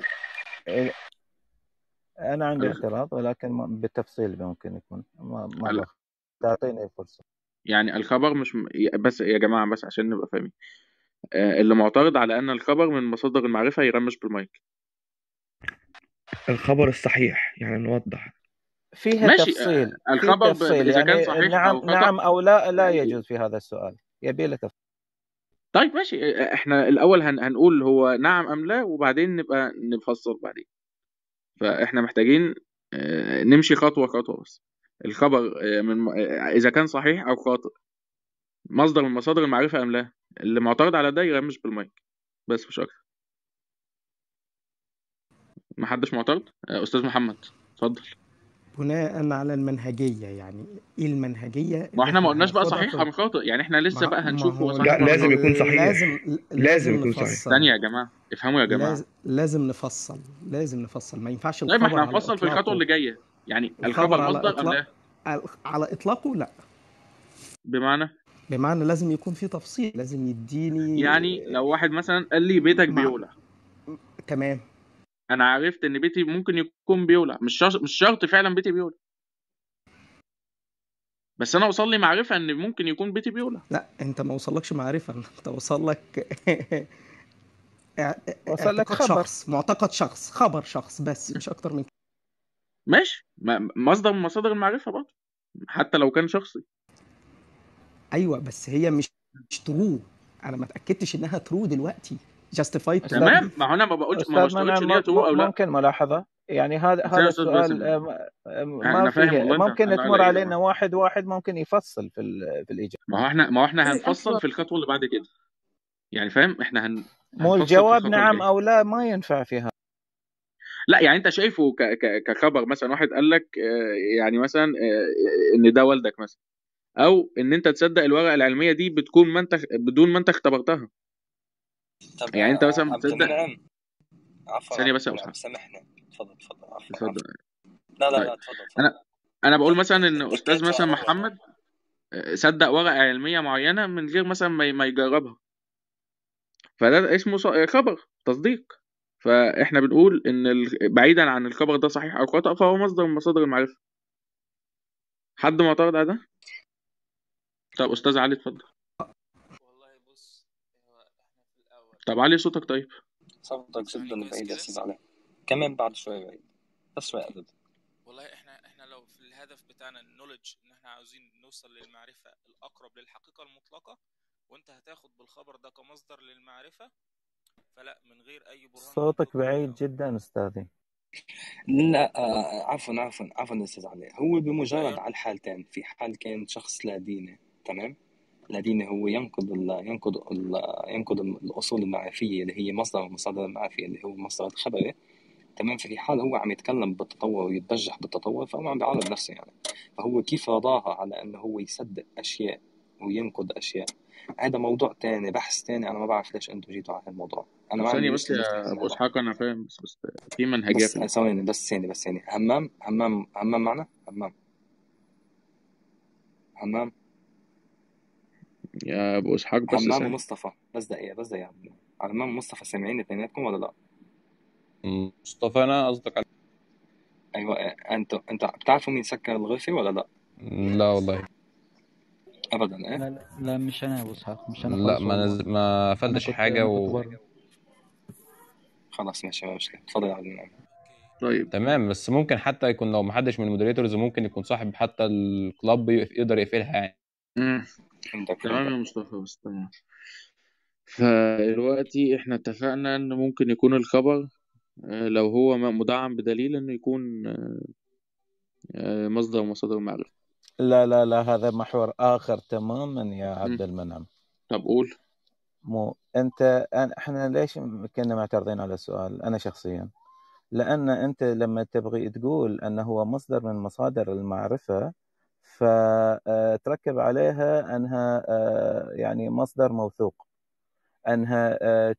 S5: أنا عندي اعتراض، ولكن بالتفصيل ممكن يكون ما تعطيني فرصة.
S2: يعني الخبر مش بس يا جماعة، بس عشان نبقى فاهمين، اللي معترض على أن الخبر من مصادر المعرفة يغمش بالمايك.
S19: الخبر الصحيح يعني نوضح
S5: فيها
S2: ماشي.
S5: تفصيل،
S2: الخبر إذا كان
S5: يعني
S2: صحيح
S5: نعم
S2: أو خطأ.
S5: نعم أو لا يجوز في هذا السؤال، يبي له تفصيل.
S2: طيب ماشي، احنا الأول هنقول هو نعم أم لا، وبعدين نبقى نفصل بعدين. فاحنا محتاجين نمشي خطوة خطوة. بس الخبر إذا كان صحيح أو خاطئ مصدر من مصادر المعرفة أم لا، اللي معترض على ده يغمش بالمايك، بس مش أكتر. محدش معترض؟ أستاذ محمد اتفضل.
S18: بناء على المنهجية، يعني إيه المنهجية
S2: ما
S18: اللي
S2: احنا ما
S18: إحنا
S2: قلناش بقى
S18: هناخدها
S2: صحيح
S18: في
S2: أم خاطئ، يعني احنا لسه بقى
S18: ما
S2: هنشوف هو
S18: هو
S2: صحيح
S19: لا،
S2: ولا
S19: لازم
S2: خاطئ.
S19: يكون صحيح.
S18: لازم
S19: يكون صحيح.
S18: نفصل.
S2: ثانية يا جماعة، افهموا يا جماعة.
S18: لازم نفصل، ما ينفعش
S2: طيب ما
S18: الخبر
S2: احنا
S18: على
S2: هنفصل في الخطوة
S18: إطلاقه.
S2: اللي جاية، يعني
S18: الخبر
S2: الخبر
S18: على
S2: مصدر أم لا؟
S18: على إطلاقه لا.
S2: بمعنى
S18: لازم يكون في تفصيل، لازم يديني
S2: يعني لو واحد مثلا قال لي بيتك بيولع،
S18: تمام،
S2: انا عرفت ان بيتي ممكن يكون بيولع، مش شرط فعلا بيتي بيولع، بس انا وصل لي معرفة ان ممكن يكون بيتي بيولع.
S18: لا انت ما وصلكش معرفة، انت وصل لك
S5: وصل لك
S18: اعتقاد
S5: خبر،
S18: شخص، معتقد شخص، خبر شخص، بس مش اكتر من كده.
S2: ماشي، مصدر من مصادر المعرفة برضه حتى لو كان شخصي.
S18: ايوه بس هي مش ترو، انا ما اتاكدتش انها ترو دلوقتي. justified true
S2: تمام،
S18: belief.
S2: ما هو انا ما
S5: أستاذ
S2: بشترطش ليها ترو او لا.
S5: ممكن ملاحظة، يعني هذا
S2: ثانية يا استاذ
S5: السؤال
S2: باسم،
S5: ما
S2: انا فاهم
S5: فيه،
S2: والله انت
S5: ممكن
S2: هتحل على
S5: تمر
S2: ايه يا
S5: علينا
S2: جماعة.
S5: واحد ممكن يفصل في الإجابة.
S2: ما هو احنا
S14: إيه
S2: هنفصل
S14: أفضل؟
S2: في الخطوة اللي بعد كده، يعني فاهم، احنا
S5: مو
S2: هنفصل في
S5: الجواب
S2: الخطوة اللي
S5: نعم
S2: جاية.
S5: أو لا ما ينفع فيها.
S2: لا يعني انت شايفه كخبر، مثلا واحد قال لك يعني مثلا ان ده والدك مثلا، او ان انت تصدق الورقة العلمية دي بتكون ما انت بدون ما انت اختبرتها.
S13: طب
S2: يعني انت مثلا
S13: عبد
S2: بتصدق.
S13: المنعم، عفوا
S2: ثانية
S13: عبد
S2: بس يا
S13: المنعم
S2: أسامة.
S13: سامحني، تفضل عفوا
S2: اتفضل.
S13: لا
S2: طيب
S13: تفضل.
S2: انا بقول مثلا ان استاذ
S13: دقيت
S2: مثلا
S13: سؤال أول.
S2: محمد صدق ورقة علمية معينة من غير مثلا ما يجربها، فده اسمه خبر تصديق. فاحنا بنقول ان بعيدا عن الخبر ده صحيح او خطأ، فهو مصدر من مصادر المعرفة. حد معترض على ده؟ طب استاذ علي اتفضل. طب علي صوتك طيب.
S13: صوتك جدا بعيد يا سيدي علي، كمان بعد شوي بعيد، بس شوي أقل.
S20: والله احنا لو في الهدف بتاعنا النولج، ان احنا عاوزين نوصل للمعرفة الاقرب للحقيقة المطلقة، وانت هتاخد بالخبر ده كمصدر للمعرفة، فلا من غير اي برهان
S5: صوتك بعيد جدا أستاذي.
S21: لا عفوا استاذ علي. هو بمجرد
S20: ايوه
S21: على الحالتين، في حال كان شخص لا ديني، تمام، لا ديني هو ينقض الاصول المعرفيه اللي هي مصدر من مصادر المعرفيه اللي هو المصدر الخبري، تمام. في حال هو عم يتكلم بالتطور ويتبجح بالتطور، فهو عم بيعارض نفسه يعني. فهو كيف رضاها على انه هو يصدق اشياء وينقض اشياء، هذا موضوع تاني، بحث تاني. انا ما بعرف ليش انتم جيتوا على الموضوع، انا ما
S2: ثانية
S21: عندي
S2: بس
S21: مشكله في
S2: يا
S21: هذا
S2: أبو
S21: الموضوع.
S2: إسحاق، أنا فاهم، بس في منهجية
S21: بس
S2: في الموضوع.
S21: ثواني، بس ثاني. همام معنا همام
S2: يا أبو إسحاق بس
S21: همام
S2: ثانية.
S21: ومصطفى، بس دقيقة يا عبد. همام ومصطفى سامعين اثنيناتكم ولا لا؟
S4: مصطفى أنا قصدك على
S21: ايوه، انت بتعرفوا مين سكر الغرفة ولا لا؟
S4: لا والله.
S21: ابدا ايه؟
S22: لا مش انا يا ابو اسحاق، مش انا
S4: لا
S22: خالص والله.
S4: ما
S22: انا
S4: قفلتش
S22: كنت
S4: حاجة
S22: انا كنت بره.
S21: خلاص ماشي، ما مشكلة، اتفضل يا عبد المنعم.
S2: طيب
S4: تمام، بس ممكن حتى يكون لو محدش من المودريتورز ممكن يكون صاحب حتى الكلاب يقدر يقفلها يعني.
S2: تمام يا مصطفى، بس تمام. فدلوقتي احنا اتفقنا ان ممكن يكون الخبر لو هو مدعم بدليل انه يكون مصدر مصادر المعرفة.
S5: لا هذا محور آخر تماما يا عبد المنعم.
S2: طب قول.
S5: احنا ليش كنا معترضين على السؤال؟ أنا شخصيا لأن أنت لما تبغي تقول أنه هو مصدر من مصادر المعرفة، فتركب عليها أنها يعني مصدر موثوق، أنها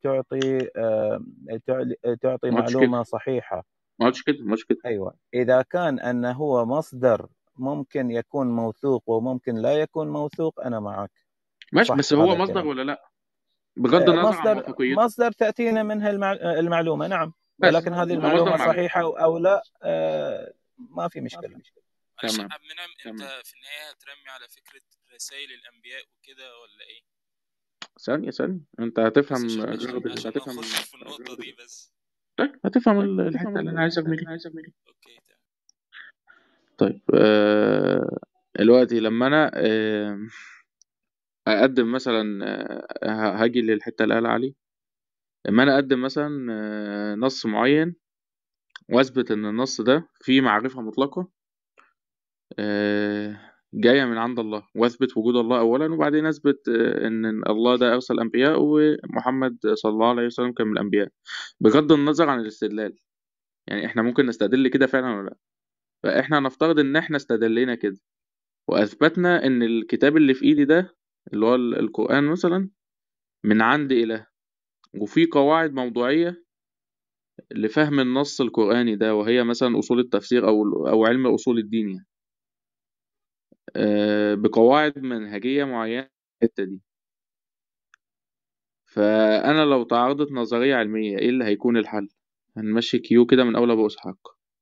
S5: تعطي معلومة صحيحة.
S2: ما عادش كده.
S5: أيوة، إذا كان أنه هو مصدر ممكن يكون موثوق وممكن لا يكون موثوق، أنا معك.
S2: ماشي، بس هو مصدر
S5: الكلام.
S2: ولا لا؟ بغض النظر عن موثوقيته.
S5: مصدر تأتينا منها المعلومة، نعم،
S2: بس
S5: ولكن هذه
S2: يبقى
S5: المعلومة
S2: مصدر معرفة.
S5: صحيحة أو لا، ما في مشكلة.
S20: معلش يا عبد المنعم، انت في النهاية هترمي على فكرة رسائل الانبياء وكده ولا ايه؟
S2: ثانية انت هتفهم
S20: عشان ما نخش في النقطة دي بس.
S2: طيب هتفهم الحتة اللي انا عايز ارميها.
S20: اوكي تمام.
S2: طيب دلوقتي لما انا اقدم مثلا هاجي للحتة اللي قال علي، لما انا اقدم مثلا نص معين واثبت ان النص ده فيه معرفة مطلقة جاية من عند الله، واثبت وجود الله اولا، وبعدين اثبت ان الله ده ارسل انبياء ومحمد صلى الله عليه وسلم كان من الانبياء، بغض النظر عن الاستدلال. يعني احنا ممكن نستدل كده فعلا ولا لا؟ فاحنا نفترض ان احنا استدلينا كده واثبتنا ان الكتاب اللي في ايدي ده اللي هو القرآن مثلا من عند إله، وفي قواعد موضوعية لفهم النص القرآني ده، وهي مثلا أصول التفسير أو علم أصول الدين يعني. بقواعد منهجية معينة في الحتة دي. فأنا لو تعارضت نظرية علمية إيه اللي هيكون الحل؟ هنمشي كيو كده من أول أبو إسحاق.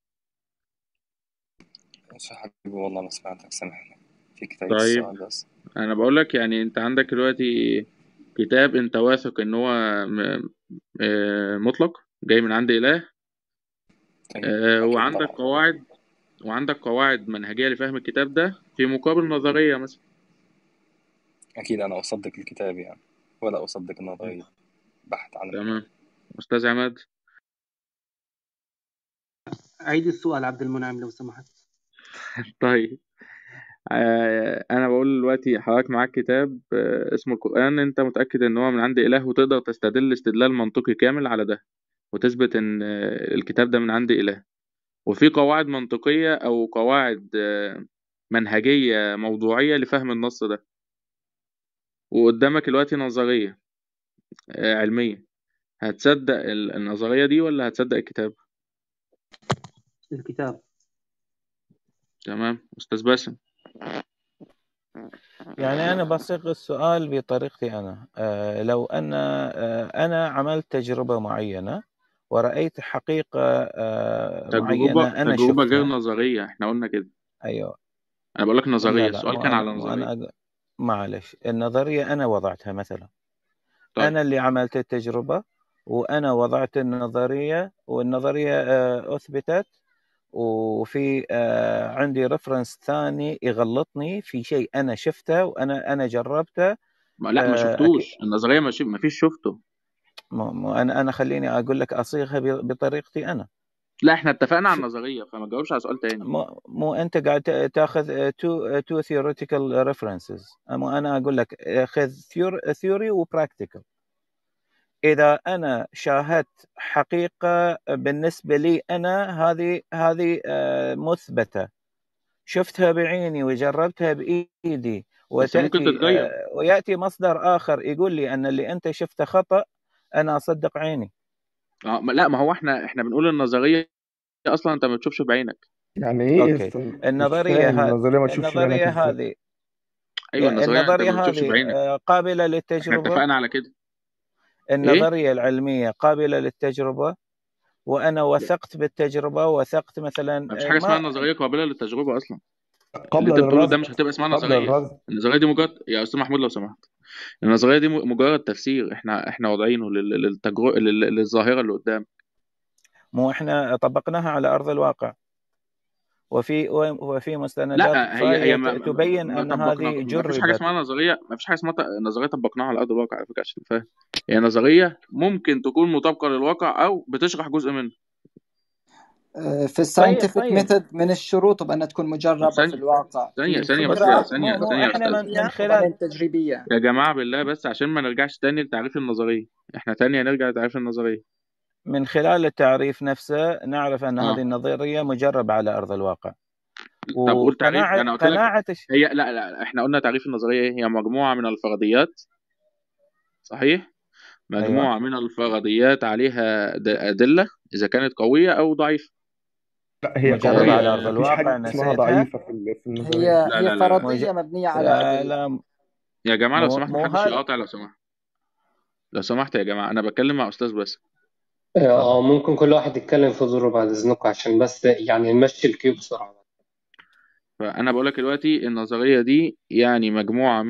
S21: يا حبيبي والله ما سمعتك، سامحني. فيك تعيد
S2: طيب
S21: السؤال بس؟
S2: أنا بقول لك يعني أنت عندك دلوقتي كتاب أنت واثق إن هو مطلق جاي من عند إله، وعندك قواعد منهجية لفهم الكتاب ده في مقابل نظرية مثلا.
S21: أكيد أنا أصدق الكتاب يعني، ولا أصدق النظرية بحت عنها.
S2: تمام. أستاذ عماد.
S16: عيد السؤال عبد المنعم لو سمحت.
S2: طيب أنا بقول دلوقتي حضرتك معاك كتاب اسمه القرآن، أنت متأكد إن هو من عند إله وتقدر تستدل استدلال منطقي كامل على ده وتثبت إن الكتاب ده من عند إله، وفي قواعد منطقية أو قواعد منهجية موضوعية لفهم النص ده، وقدامك دلوقتي نظرية علمية، هتصدق النظرية دي ولا هتصدق الكتاب؟
S16: الكتاب.
S2: تمام. أستاذ باسم.
S5: يعني أنا بصيغ السؤال بطريقتي أنا. لو أن أنا عملت تجربة معينة ورأيت حقيقة معينة أنا
S2: تجربة غير
S5: شفتها.
S2: نظرية، إحنا قلنا كده.
S5: أيوة.
S2: أنا بقول لك نظرية،
S5: لا
S2: السؤال كان على نظرية.
S5: معلش، النظرية أنا وضعتها مثلا.
S2: طيب.
S5: أنا اللي عملت التجربة وأنا وضعت النظرية، والنظرية أثبتت وفي عندي ريفرنس ثاني يغلطني في شيء انا شفته وانا جربته.
S2: لا ما شفتوش النظريه، ما فيش شفته.
S5: انا خليني اقول لك اصيغها بطريقتي انا.
S2: لا احنا اتفقنا على النظريه، فما تجاوبش على سؤال تاني.
S5: مو انت قاعد تاخذ تو theoretical references، انا اقول لك خذ ثيوري وبراكتيكال. اذا انا شاهدت حقيقه بالنسبه لي انا هذه مثبته، شفتها بعيني وجربتها بايدي،
S2: بس ممكن تتغير.
S5: وياتي مصدر اخر يقول لي ان اللي انت شفته خطا، انا اصدق عيني.
S2: لا ما هو احنا بنقول النظريه اصلا انت ما بتشوفش بعينك.
S19: يعني ايه
S5: اوكي.
S19: اصلا؟
S5: النظريه
S19: ما تشوفش بعينك ازاي؟
S5: هذه
S2: ايوه النظريه انت ما بتشوفش
S5: هذه
S2: بعينك.
S5: قابله
S2: احنا
S5: للتجربه.
S2: اتفقنا على كده.
S5: النظريه العلميه قابله للتجربه، وانا وثقت بالتجربه، وثقت مثلا
S2: ما فيش حاجه اسمها نظريه قابله للتجربه اصلا.
S19: قبل
S2: اللي انت بتقوله ده
S19: الرصد.
S2: مش هتبقى اسمها
S19: قبل
S2: نظريه.
S19: الرصد.
S2: النظريه دي مجرد، يا استاذ محمود لو سمحت، النظريه دي مجرد تفسير احنا واضعينه للتجربه للظاهره اللي قدام.
S5: مو احنا طبقناها على ارض الواقع، وفي مستندات
S2: لا
S5: فهي
S2: هي
S5: تبين
S2: ما
S5: ان
S2: طبقنا،
S5: هذه
S2: ما فيش حاجه
S5: جربت.
S2: اسمها نظريه، ما فيش حاجه اسمها نظريه طبقناها على ارض الواقع على فكره، عشان تفهم. هي نظريه ممكن تكون مطابقه للواقع او بتشرح جزء منه.
S15: في الساينتفك ميثود من الشروط بأنها تكون مجربة في الواقع،
S2: ثانيه
S15: في
S2: بس
S15: خبرة
S2: ثانيه
S5: احنا من خلال
S15: وبعدين تجريبية.
S2: يا جماعه بالله بس عشان ما نرجعش تاني لتعريف النظريه، احنا تاني هنرجع لتعريف النظريه.
S5: من خلال التعريف نفسه نعرف ان هذه النظريه مجربه على ارض الواقع.
S2: طب قول تعريف. انا قلت لك هي لا احنا قلنا تعريف النظريه ايه؟ هي مجموعه من الفرضيات، صحيح؟ مجموعه من الفرضيات عليها ادله اذا كانت قويه او ضعيفه.
S19: لا هي
S5: مجربه
S19: قوية،
S5: على ارض
S19: مفيش حاجة
S5: الواقع
S19: اسمها
S5: نسيتها.
S19: ضعيفة في النظرية.
S15: هي فرضية مبنية على أدلة.
S2: يا جماعه لو سمحت محدش يقاطع، لو سمحت يا جماعه، انا بتكلم مع استاذ بس.
S8: ممكن كل واحد يتكلم في دوره بعد اذنكم، عشان بس يعني نمشي الكيو بسرعه.
S2: فانا بقول لك دلوقتي النظريه دي يعني مجموعه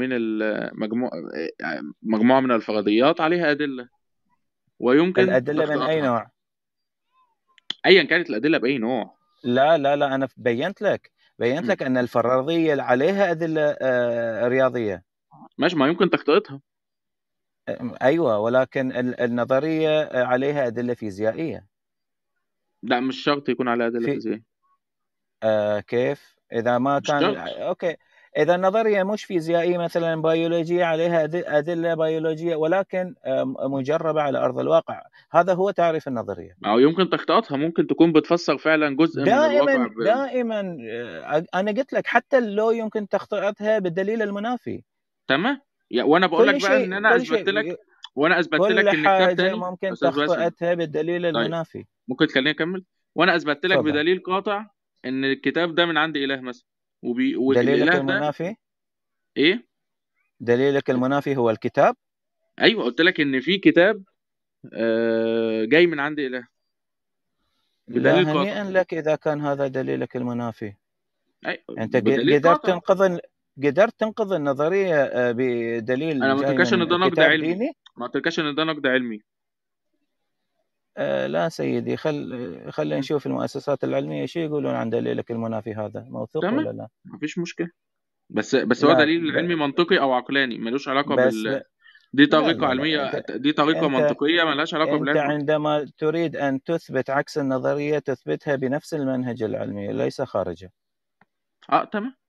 S2: من الفرضيات عليها ادله، ويمكن
S5: الادله من اي نوع؟
S2: ايا كانت الادله باي نوع.
S5: لا انا بينت لك ان الفرضيه عليها ادله رياضيه.
S2: ماشي، ما يمكن تخطئتها.
S5: ايوه، ولكن النظريه عليها ادله فيزيائيه.
S2: لا مش شرط يكون عليها ادله فيزيائيه.
S5: كيف؟ اذا ما كان اوكي، اذا النظريه مش فيزيائيه مثلا بيولوجيه عليها ادله بيولوجيه ولكن مجربه على ارض الواقع، هذا هو تعريف النظريه.
S2: او يمكن تخطئتها، ممكن تكون بتفسر فعلا جزء من الواقع
S5: دائما انا قلت لك حتى اللو يمكن تخطئتها بالدليل المنافي.
S2: تمام. وانا بقول لك بقى ان انا اثبتت لك، وانا اثبتت لك ان الكتاب تاني
S5: ممكن تخطئتها بالدليل المنافي.
S2: ممكن تخليني اكمل؟ وانا اثبتت لك بدليل قاطع ان الكتاب ده من عند اله مثلا،
S5: دليلك المنافي
S2: ايه؟
S5: دليلك المنافي هو الكتاب.
S2: ايوه قلت لك ان في كتاب جاي من عند اله.
S5: لا هنيئا لك اذا كان هذا دليلك المنافي. انت قدرت تنقذ النظريه بدليل.
S2: انا ما قلتلكش ان ده نقد علمي
S5: ديني.
S2: ما قلتلكش ان ده نقد علمي.
S5: لا سيدي، خلينا نشوف المؤسسات العلمية شو يقولون عن دليلك المنافي، هذا موثوق ولا لا؟
S2: ما فيش مشكلة، بس هو دليل علمي منطقي او عقلاني، ملوش علاقة دي طريقة علمية، دي طريقة منطقية ملهاش علاقة بالعلم.
S5: انت عندما تريد ان تثبت عكس النظرية تثبتها بنفس المنهج العلمي ليس خارجه.
S2: تمام.